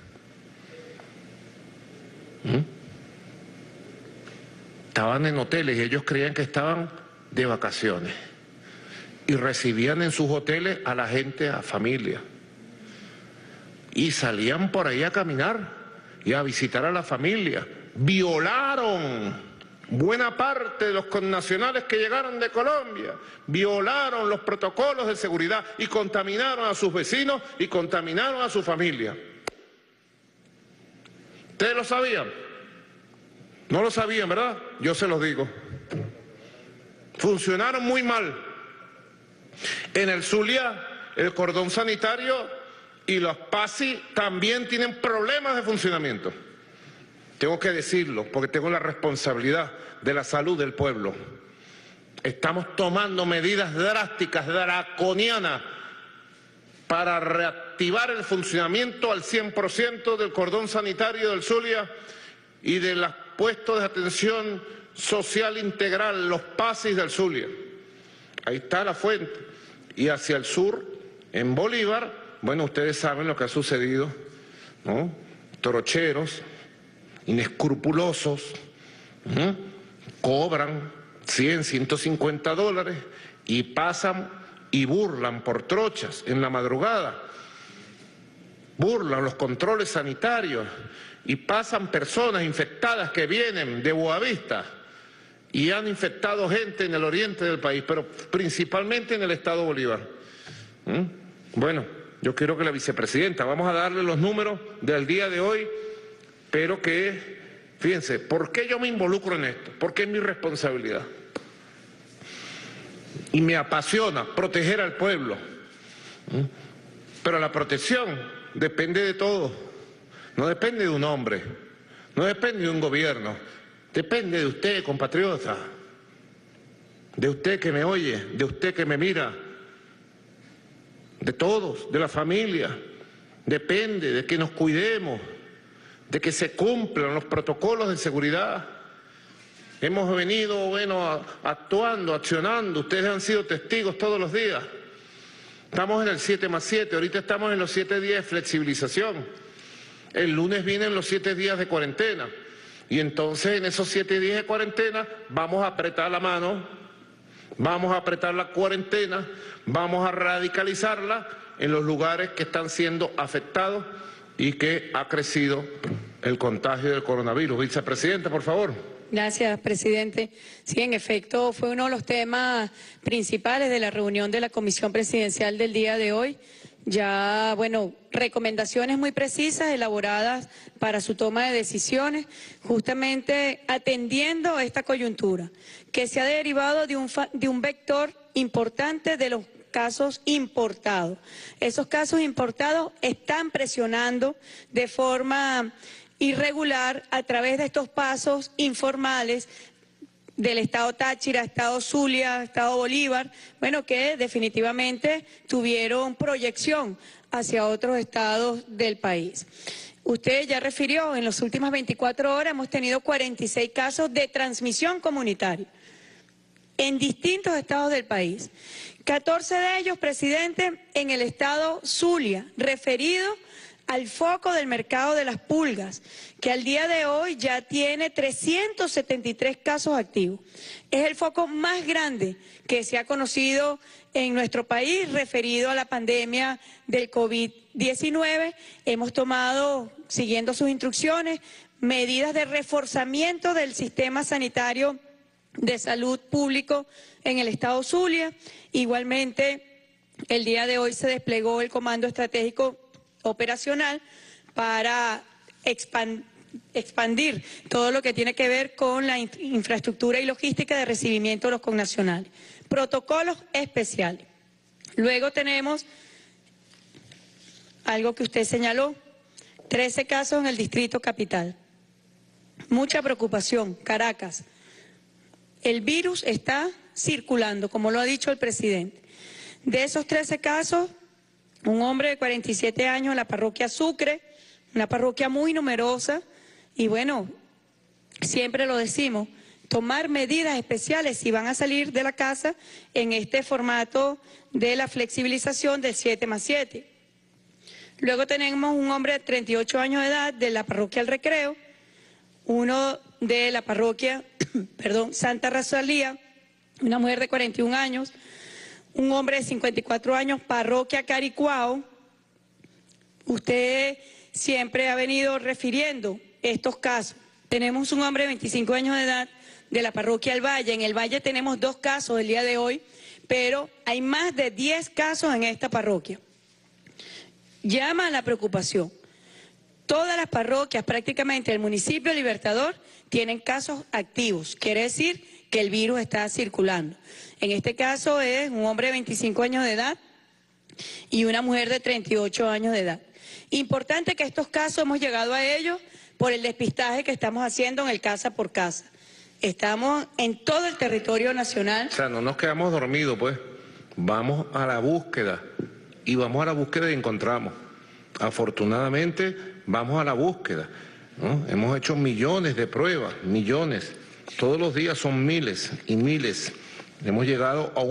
Estaban en hoteles y ellos creían que estaban de vacaciones. Y recibían en sus hoteles a la gente, a familia. Y salían por ahí a caminar y a visitar a la familia. Violaron buena parte de los connacionales que llegaron de Colombia. Violaron los protocolos de seguridad y contaminaron a sus vecinos y contaminaron a su familia. ¿Ustedes lo sabían? No lo sabían, ¿verdad? Yo se los digo. Funcionaron muy mal. En el Zulia, el cordón sanitario y los PASI también tienen problemas de funcionamiento. Tengo que decirlo porque tengo la responsabilidad de la salud del pueblo. Estamos tomando medidas drásticas, draconianas, para reactivar el funcionamiento al 100% del cordón sanitario del Zulia y de los puestos de atención social integral, los PASI del Zulia. Ahí está la fuente. Y hacia el sur, en Bolívar, bueno, ustedes saben lo que ha sucedido, ¿no? Torocheros, inescrupulosos, cobran 100, 150 dólares y pasan y burlan por trochas en la madrugada, burlan los controles sanitarios y pasan personas infectadas que vienen de Boavista y han infectado gente en el oriente del país, pero principalmente en el estado Bolívar. Bueno, yo quiero que la vicepresidenta, vamos a darle los números del día de hoy, pero que, fíjense, ¿por qué yo me involucro en esto? Porque es mi responsabilidad. Y me apasiona proteger al pueblo. Pero la protección depende de todo. No depende de un hombre, no depende de un gobierno. Depende de usted, compatriota. De usted que me oye, de usted que me mira. De todos, de la familia. Depende de que nos cuidemos, de que se cumplan los protocolos de seguridad. Hemos venido, actuando, accionando. Ustedes han sido testigos todos los días. Estamos en el 7+7, ahorita estamos en los 7 días de flexibilización. El lunes vienen los 7 días de cuarentena. Y entonces en esos 7 días de cuarentena vamos a apretar la mano, vamos a apretar la cuarentena, vamos a radicalizarla en los lugares que están siendo afectados y que ha crecido el contagio del coronavirus. Vicepresidente, por favor. Gracias, presidente. Sí, en efecto, fue uno de los temas principales de la reunión de la Comisión Presidencial del día de hoy. Ya, recomendaciones muy precisas elaboradas para su toma de decisiones, justamente atendiendo esta coyuntura, que se ha derivado de un vector importante de los casos importados. Esos casos importados están presionando de forma irregular a través de estos pasos informales del estado Táchira, estado Zulia, estado Bolívar, que definitivamente tuvieron proyección hacia otros estados del país. Usted ya refirió, en las últimas 24 horas hemos tenido 46 casos de transmisión comunitaria en distintos estados del país. 14 de ellos, presidente, en el estado Zulia, referido al foco del mercado de las pulgas, que al día de hoy ya tiene 373 casos activos. Es el foco más grande que se ha conocido en nuestro país referido a la pandemia del COVID-19. Hemos tomado, siguiendo sus instrucciones, medidas de reforzamiento del sistema sanitario de salud público en el estado Zulia. Igualmente, el día de hoy se desplegó el Comando Estratégico Operacional para expandir todo lo que tiene que ver con la infraestructura y logística de recibimiento de los connacionales. Protocolos especiales. Luego tenemos algo que usted señaló, 13 casos en el Distrito Capital. Mucha preocupación, Caracas. El virus está circulando, como lo ha dicho el presidente. De esos 13 casos, un hombre de 47 años en la parroquia Sucre, una parroquia muy numerosa, y siempre lo decimos, tomar medidas especiales si van a salir de la casa en este formato de la flexibilización del 7+7. Luego tenemos un hombre de 38 años de edad de la parroquia El Recreo, uno de la parroquia, Santa Rosalía, una mujer de 41 años, un hombre de 54 años, parroquia Caricuao. Usted siempre ha venido refiriendo estos casos. Tenemos un hombre de 25 años de edad de la parroquia El Valle. En El Valle tenemos 2 casos el día de hoy, pero hay más de 10 casos en esta parroquia. Llama a la preocupación. Todas las parroquias prácticamente del municipio Libertador tienen casos activos. Quiere decir que el virus está circulando. En este caso es un hombre de 25 años de edad y una mujer de 38 años de edad. Importante que estos casos hemos llegado a ellos por el despistaje que estamos haciendo en el casa por casa. Estamos en todo el territorio nacional. O sea, no nos quedamos dormidos, pues. Vamos a la búsqueda. Y vamos a la búsqueda y encontramos. Afortunadamente, vamos a la búsqueda, ¿no? Hemos hecho millones de pruebas, millones. Todos los días son miles y miles Hemos llegado a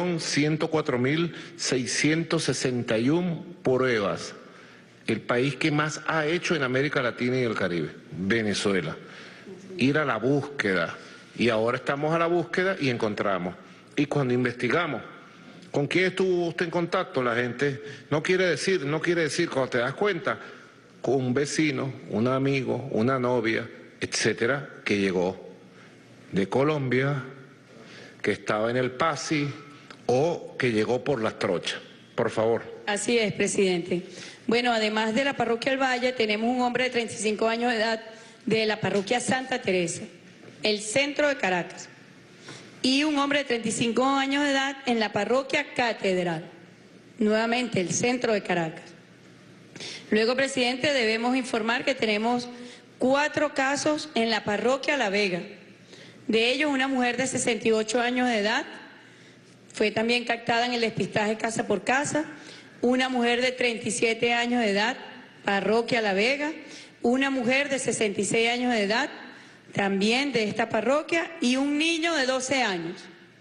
1.104.661 pruebas. El país que más ha hecho en América Latina y el Caribe, Venezuela. Ir a la búsqueda. Y ahora estamos a la búsqueda y encontramos. Y cuando investigamos, ¿con quién estuvo usted en contacto? La gente no quiere decir, cuando te das cuenta, con un vecino, un amigo, una novia, etcétera, que llegó de Colombia, que estaba en el PASI o que llegó por las trochas. Por favor. Así es, presidente. Bueno, además de la parroquia El Valle, tenemos un hombre de 35 años de edad de la parroquia Santa Teresa, el centro de Caracas, y un hombre de 35 años de edad en la parroquia Catedral, nuevamente el centro de Caracas. Luego, presidente, debemos informar que tenemos 4 casos en la parroquia La Vega. De ellos, una mujer de 68 años de edad fue también captada en el despistaje casa por casa. Una mujer de 37 años de edad, parroquia La Vega. Una mujer de 66 años de edad, también de esta parroquia. Y un niño de 12 años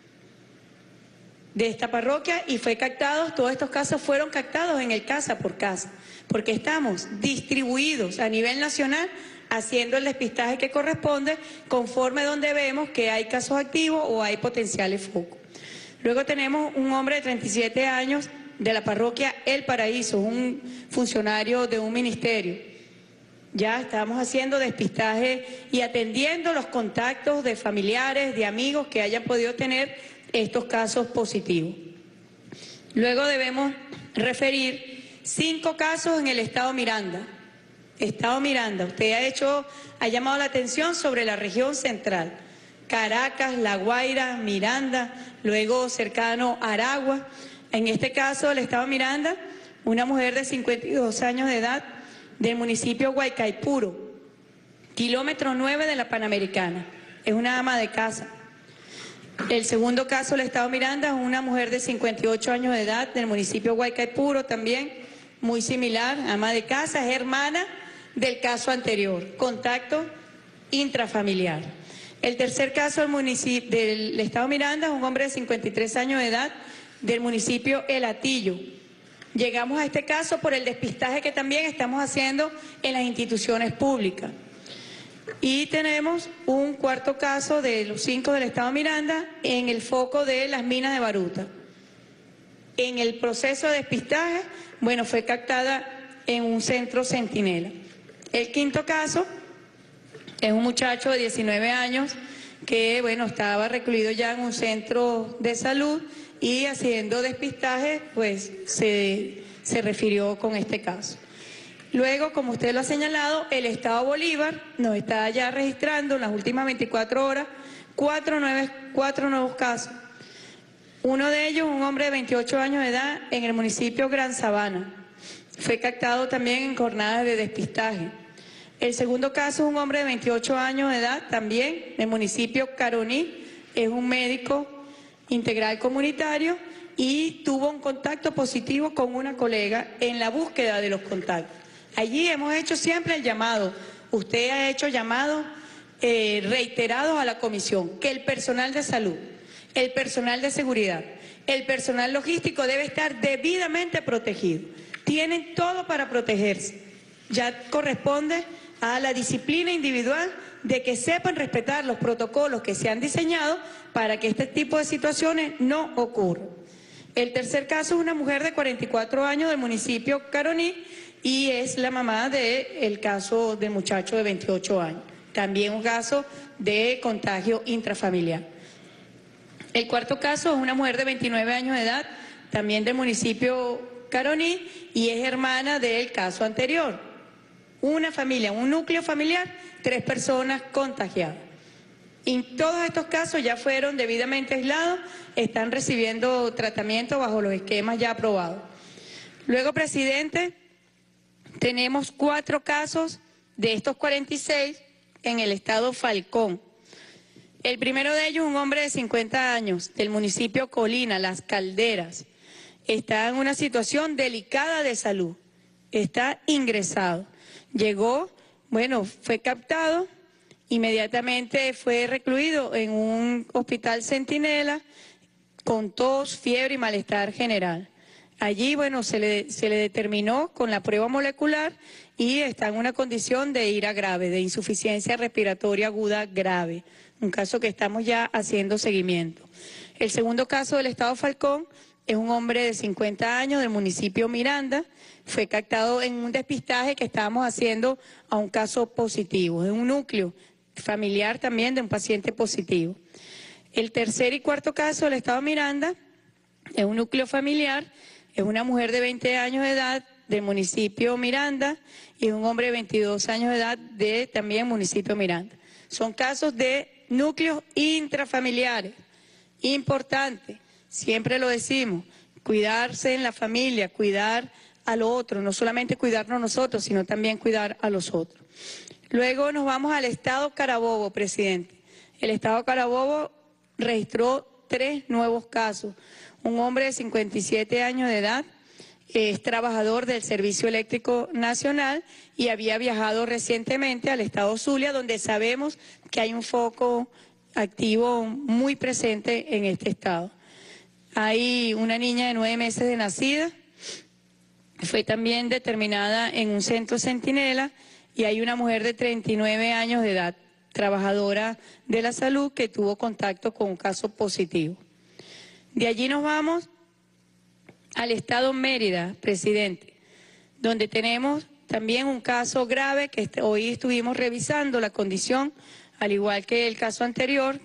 de esta parroquia. Y fue captado, todos estos casos fueron captados en el casa por casa, porque estamos distribuidos a nivel nacional haciendo el despistaje que corresponde conforme donde vemos que hay casos activos o hay potenciales focos. Luego tenemos un hombre de 37 años de la parroquia El Paraíso, un funcionario de un ministerio. Ya estamos haciendo despistaje y atendiendo los contactos de familiares, de amigos que hayan podido tener estos casos positivos. Luego debemos referir 5 casos en el estado Miranda. Estado Miranda, usted ha llamado la atención sobre la región central. Caracas, La Guaira, Miranda, luego cercano a Aragua. En este caso, el estado Miranda, una mujer de 52 años de edad del municipio Guaycaipuro, kilómetro 9 de la Panamericana. Es una ama de casa. El segundo caso del estado Miranda es una mujer de 58 años de edad del municipio Guaycaipuro, también muy similar, ama de casa, es hermana del caso anterior, contacto intrafamiliar. El tercer caso del estado Miranda es un hombre de 53 años de edad del municipio El Hatillo. Llegamos a este caso por el despistaje que también estamos haciendo en las instituciones públicas. Y tenemos un cuarto caso de los 5 del estado Miranda en el foco de las minas de Baruta. En el proceso de despistaje, bueno, fue captada en un centro Centinela. El quinto caso es un muchacho de 19 años que, bueno, estaba recluido ya en un centro de salud y haciendo despistaje, pues se refirió con este caso. Luego, como usted lo ha señalado, el estado Bolívar nos está ya registrando en las últimas 24 horas 4 nuevos casos. Uno de ellos, un hombre de 28 años de edad en el municipio Gran Sabana. Fue captado también en jornadas de despistaje. El segundo caso es un hombre de 28 años de edad, también del municipio Caroní. Es un médico integral comunitario y tuvo un contacto positivo con una colega en la búsqueda de los contactos. Allí hemos hecho siempre el llamado. Usted ha hecho llamados reiterados a la comisión, que el personal de salud, el personal de seguridad, el personal logístico debe estar debidamente protegido. Tienen todo para protegerse. Ya corresponde a la disciplina individual de que sepan respetar los protocolos que se han diseñado para que este tipo de situaciones no ocurran. El tercer caso es una mujer de 44 años del municipio Caroní y es la mamá del caso del muchacho de 28 años. También un caso de contagio intrafamiliar. El cuarto caso es una mujer de 29 años de edad, también del municipio Caroní, y es hermana del caso anterior. Una familia, un núcleo familiar, 3 personas contagiadas. Y todos estos casos ya fueron debidamente aislados, están recibiendo tratamiento bajo los esquemas ya aprobados. Luego, presidente, tenemos 4 casos de estos 46 en el estado Falcón. El primero de ellos, un hombre de 50 años del municipio Colina, Las Calderas. Está en una situación delicada de salud, está ingresado. Llegó, bueno, fue captado, inmediatamente fue recluido en un hospital Centinela con tos, fiebre y malestar general. Allí, bueno, se le determinó con la prueba molecular y está en una condición de IRA grave, de insuficiencia respiratoria aguda grave, un caso que estamos ya haciendo seguimiento. El segundo caso del estado Falcón es un hombre de 50 años del municipio Miranda, fue captado en un despistaje que estábamos haciendo a un caso positivo, de un núcleo familiar también de un paciente positivo. El tercer y cuarto caso del estado Miranda es un núcleo familiar, es una mujer de 20 años de edad del municipio Miranda y un hombre de 22 años de edad de también municipio Miranda. Son casos de núcleos intrafamiliares, importante, siempre lo decimos, cuidarse en la familia, cuidar al otro, no solamente cuidarnos nosotros, sino también cuidar a los otros. Luego nos vamos al estado Carabobo, presidente. El estado Carabobo registró 3 nuevos casos. Un hombre de 57 años de edad, es trabajador del Servicio Eléctrico Nacional y había viajado recientemente al estado Zulia, donde sabemos que hay un foco activo muy presente en este estado. Hay una niña de 9 meses de nacida, fue también determinada en un centro Centinela, y hay una mujer de 39 años de edad, trabajadora de la salud, que tuvo contacto con un caso positivo. De allí nos vamos al estado Mérida, presidente, donde tenemos también un caso grave que hoy estuvimos revisando la condición, al igual que el caso anterior.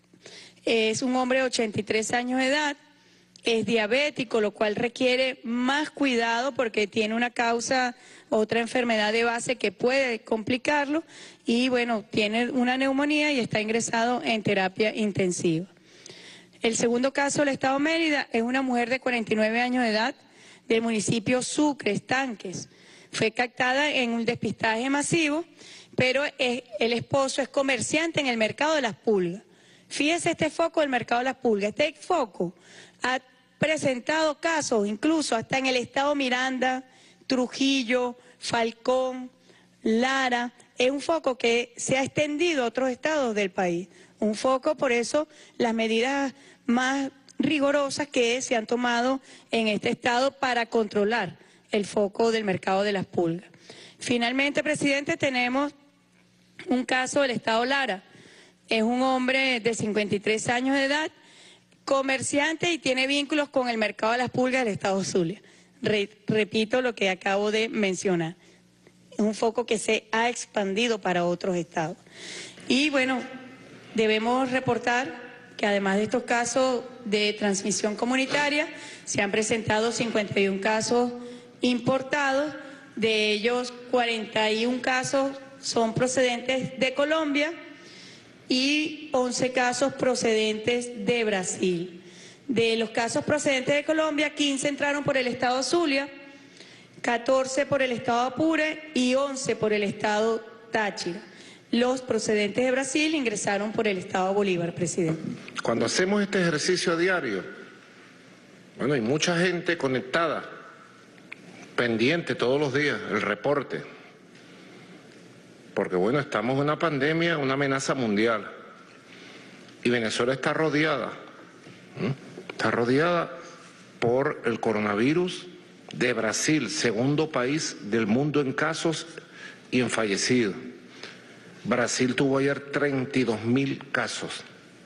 Es un hombre de 83 años de edad, es diabético, lo cual requiere más cuidado porque tiene una causa, otra enfermedad de base que puede complicarlo y bueno, tiene una neumonía y está ingresado en terapia intensiva. El segundo caso del estado Mérida es una mujer de 49 años de edad del municipio Sucre, Estanques. Fue captada en un despistaje masivo, pero el esposo es comerciante en el mercado de las pulgas. Fíjese este foco del mercado de las pulgas. Este foco ha presentado casos incluso hasta en el estado Miranda, Trujillo, Falcón, Lara. Es un foco que se ha extendido a otros estados del país. Un foco, por eso, las medidas más rigurosas que se han tomado en este estado para controlar el foco del mercado de las pulgas. Finalmente, presidente, tenemos un caso del estado Lara. Es un hombre de 53 años de edad, comerciante y tiene vínculos con el mercado de las pulgas del estado Zulia. Repito lo que acabo de mencionar. Es un foco que se ha expandido para otros estados. Y bueno, debemos reportar que además de estos casos de transmisión comunitaria, se han presentado 51 casos importados, de ellos 41 casos son procedentes de Colombia y 11 casos procedentes de Brasil. De los casos procedentes de Colombia, 15 entraron por el estado Zulia, 14 por el estado Apure y 11 por el estado Táchira. Los procedentes de Brasil ingresaron por el estado Bolívar, presidente. Cuando hacemos este ejercicio diario, bueno, hay mucha gente conectada, pendiente todos los días, el reporte. Porque bueno, estamos en una pandemia, una amenaza mundial. Y Venezuela está rodeada. Está rodeada por el coronavirus de Brasil, segundo país del mundo en casos y en fallecidos. Brasil tuvo ayer 32.000 casos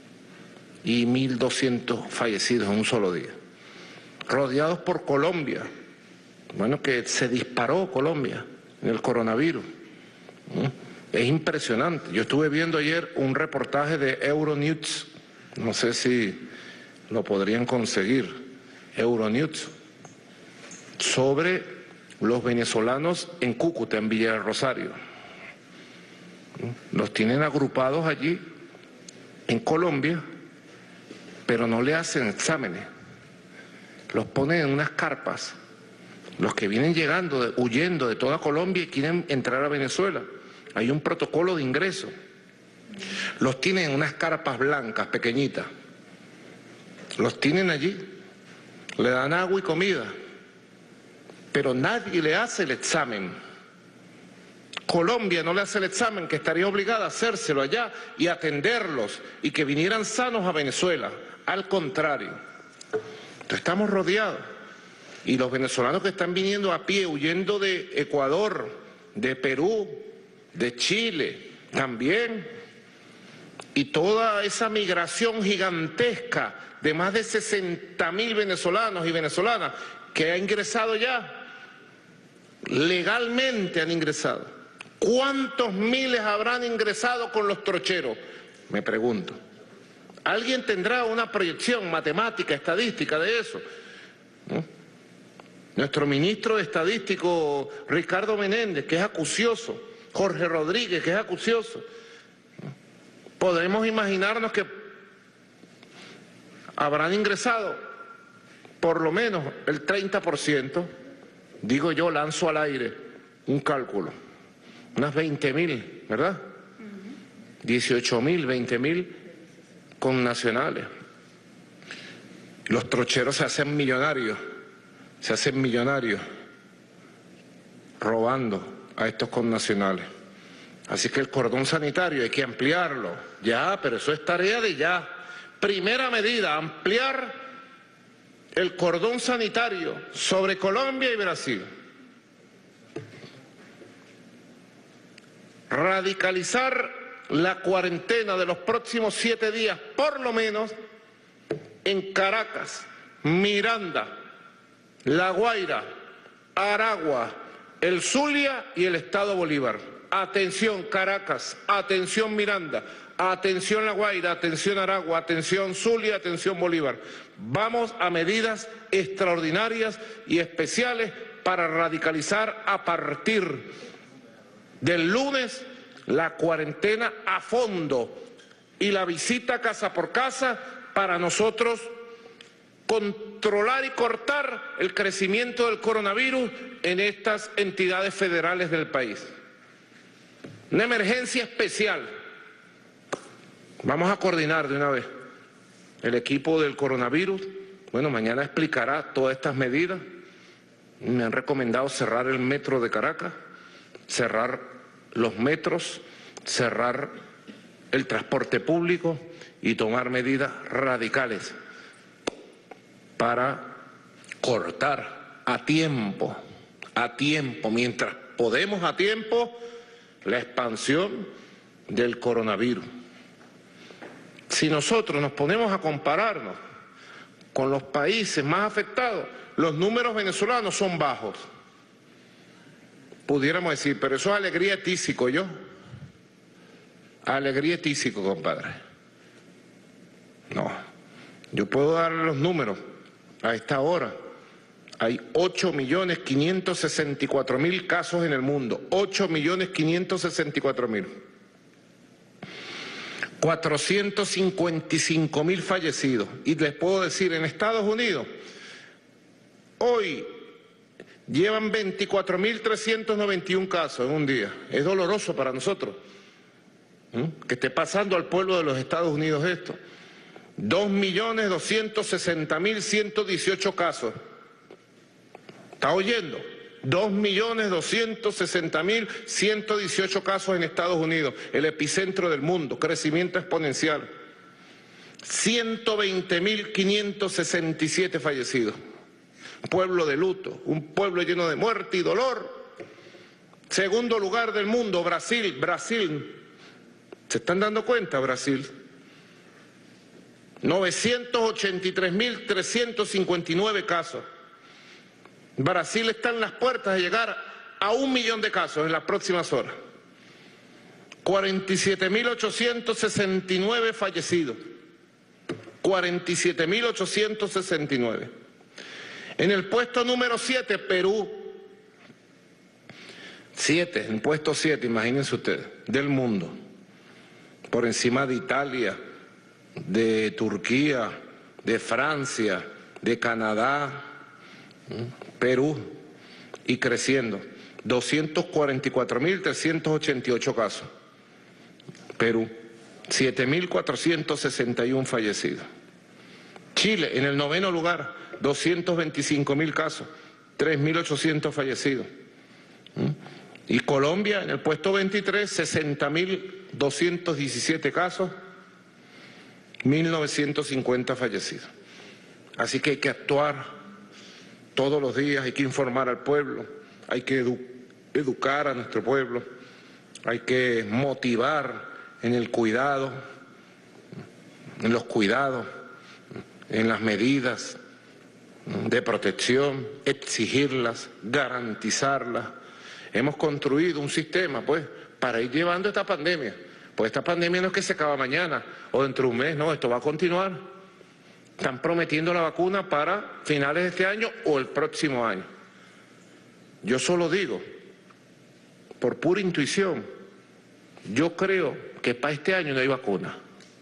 y 1.200 fallecidos en un solo día. Rodeados por Colombia, bueno, que se disparó Colombia en el coronavirus. Es impresionante. Yo estuve viendo ayer un reportaje de Euronews, no sé si lo podrían conseguir, Euronews, sobre los venezolanos en Cúcuta, en Villa del Rosario. Los tienen agrupados allí en Colombia, pero no le hacen exámenes. Los ponen en unas carpas. Los que vienen llegando, huyendo de toda Colombia y quieren entrar a Venezuela. Hay un protocolo de ingreso. Los tienen en unas carpas blancas, pequeñitas. Los tienen allí. Le dan agua y comida. Pero nadie le hace el examen. Colombia no le hace el examen, que estaría obligada a hacérselo allá y atenderlos y que vinieran sanos a Venezuela. Al contrario, Entonces estamos rodeados. Y los venezolanos que están viniendo a pie, huyendo de Ecuador, de Perú, de Chile, también. Y toda esa migración gigantesca de más de 60.000 venezolanos y venezolanas que ha ingresado ya, legalmente han ingresado. ¿Cuántos miles habrán ingresado con los trocheros? Me pregunto. ¿Alguien tendrá una proyección matemática, estadística de eso? ¿No? Nuestro ministro estadístico Ricardo Menéndez, que es acucioso, Jorge Rodríguez, que es acucioso. Podemos imaginarnos que habrán ingresado por lo menos el 30%, digo yo, lanzo al aire un cálculo, unas 20.000, ¿verdad? 18.000, 20.000 con nacionales. Los trocheros se hacen millonarios robando a estos connacionales. Así que el cordón sanitario hay que ampliarlo, ya, pero eso es tarea de ya. Primera medida, ampliar el cordón sanitario sobre Colombia y Brasil. Radicalizar la cuarentena de los próximos 7 días, por lo menos, en Caracas, Miranda, La Guaira, Aragua, el Zulia y el Estado Bolívar. Atención Caracas, atención Miranda, atención La Guaira, atención Aragua, atención Zulia, atención Bolívar. Vamos a medidas extraordinarias y especiales para radicalizar a partir del lunes la cuarentena a fondo y la visita casa por casa para nosotros controlar y cortar el crecimiento del coronavirus en estas entidades federales del país. Una emergencia especial. Vamos a coordinar de una vez. El equipo del coronavirus, bueno, mañana explicará todas estas medidas. Me han recomendado cerrar el metro de Caracas, cerrar los metros, cerrar el transporte público y tomar medidas radicales para cortar a tiempo, mientras podemos a tiempo, la expansión del coronavirus. Si nosotros nos ponemos a compararnos con los países más afectados, los números venezolanos son bajos. Pudiéramos decir, pero eso es alegría tísico, ¿yo? Alegría tísico, compadre. No, yo puedo darle los números a esta hora. Hay 8.564.000 casos en el mundo, 8.564.000. 455.000 fallecidos. Y les puedo decir, en Estados Unidos, hoy llevan 24.391 casos en un día. Es doloroso para nosotros que esté pasando al pueblo de los Estados Unidos esto. 2.260.118 casos. ¿Está oyendo? 2.260.118 casos en Estados Unidos, el epicentro del mundo, crecimiento exponencial. 120.567 fallecidos. Pueblo de luto, un pueblo lleno de muerte y dolor. Segundo lugar del mundo, Brasil. ¿Se están dando cuenta, Brasil? 983.359 casos. Brasil está en las puertas de llegar a 1 millón de casos en las próximas horas. 47.869 fallecidos. 47.869. En el puesto número 7, Perú. 7, en puesto 7, imagínense ustedes, del mundo. Por encima de Italia, de Turquía, de Francia, de Canadá, Perú, y creciendo. 244.388 casos. Perú, 7.461 fallecidos. Chile, en el 9º lugar, 225.000 casos, 3.800 fallecidos. Y Colombia, en el puesto 23, 60.217 casos, 1.950 fallecidos. Así que hay que actuar todos los días, hay que informar al pueblo, hay que educar a nuestro pueblo, hay que motivar en el cuidado, en los cuidados, en las medidas de protección, exigirlas, garantizarlas. Hemos construido un sistema, pues, para ir llevando esta pandemia. Pues esta pandemia no es que se acaba mañana o dentro de un mes, no, esto va a continuar. Están prometiendo la vacuna para finales de este año o el próximo año. Yo solo digo, por pura intuición, yo creo que para este año no hay vacuna.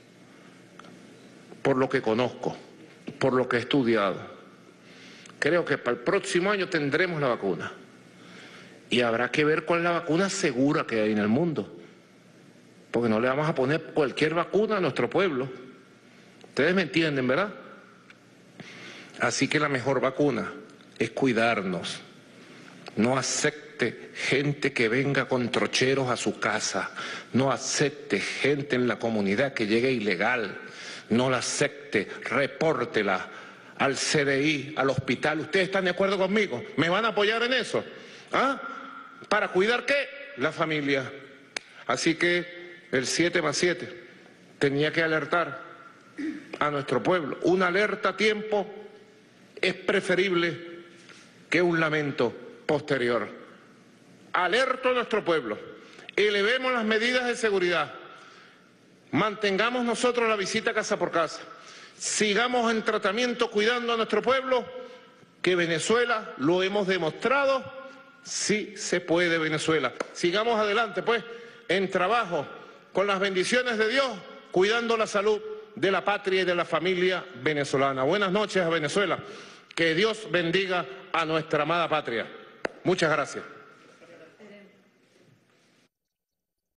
Por lo que conozco, por lo que he estudiado. Creo que para el próximo año tendremos la vacuna. Y habrá que ver cuál es la vacuna segura que hay en el mundo. Porque no le vamos a poner cualquier vacuna a nuestro pueblo. Ustedes me entienden, ¿verdad? Así que la mejor vacuna es cuidarnos. No acepte gente que venga con trocheros a su casa. No acepte gente en la comunidad que llegue ilegal. No la acepte, repórtela al CDI, al hospital. ¿Ustedes están de acuerdo conmigo? ¿Me van a apoyar en eso? ¿Ah? ¿Para cuidar qué? La familia. Así que el 7+7 tenía que alertar a nuestro pueblo. Una alerta a tiempo es preferible que un lamento posterior. Alerto a nuestro pueblo. Elevemos las medidas de seguridad. Mantengamos nosotros la visita casa por casa. Sigamos en tratamiento cuidando a nuestro pueblo, que Venezuela, lo hemos demostrado, sí se puede Venezuela. Sigamos adelante, pues, en trabajo, con las bendiciones de Dios, cuidando la salud de la patria y de la familia venezolana. Buenas noches a Venezuela. Que Dios bendiga a nuestra amada patria. Muchas gracias.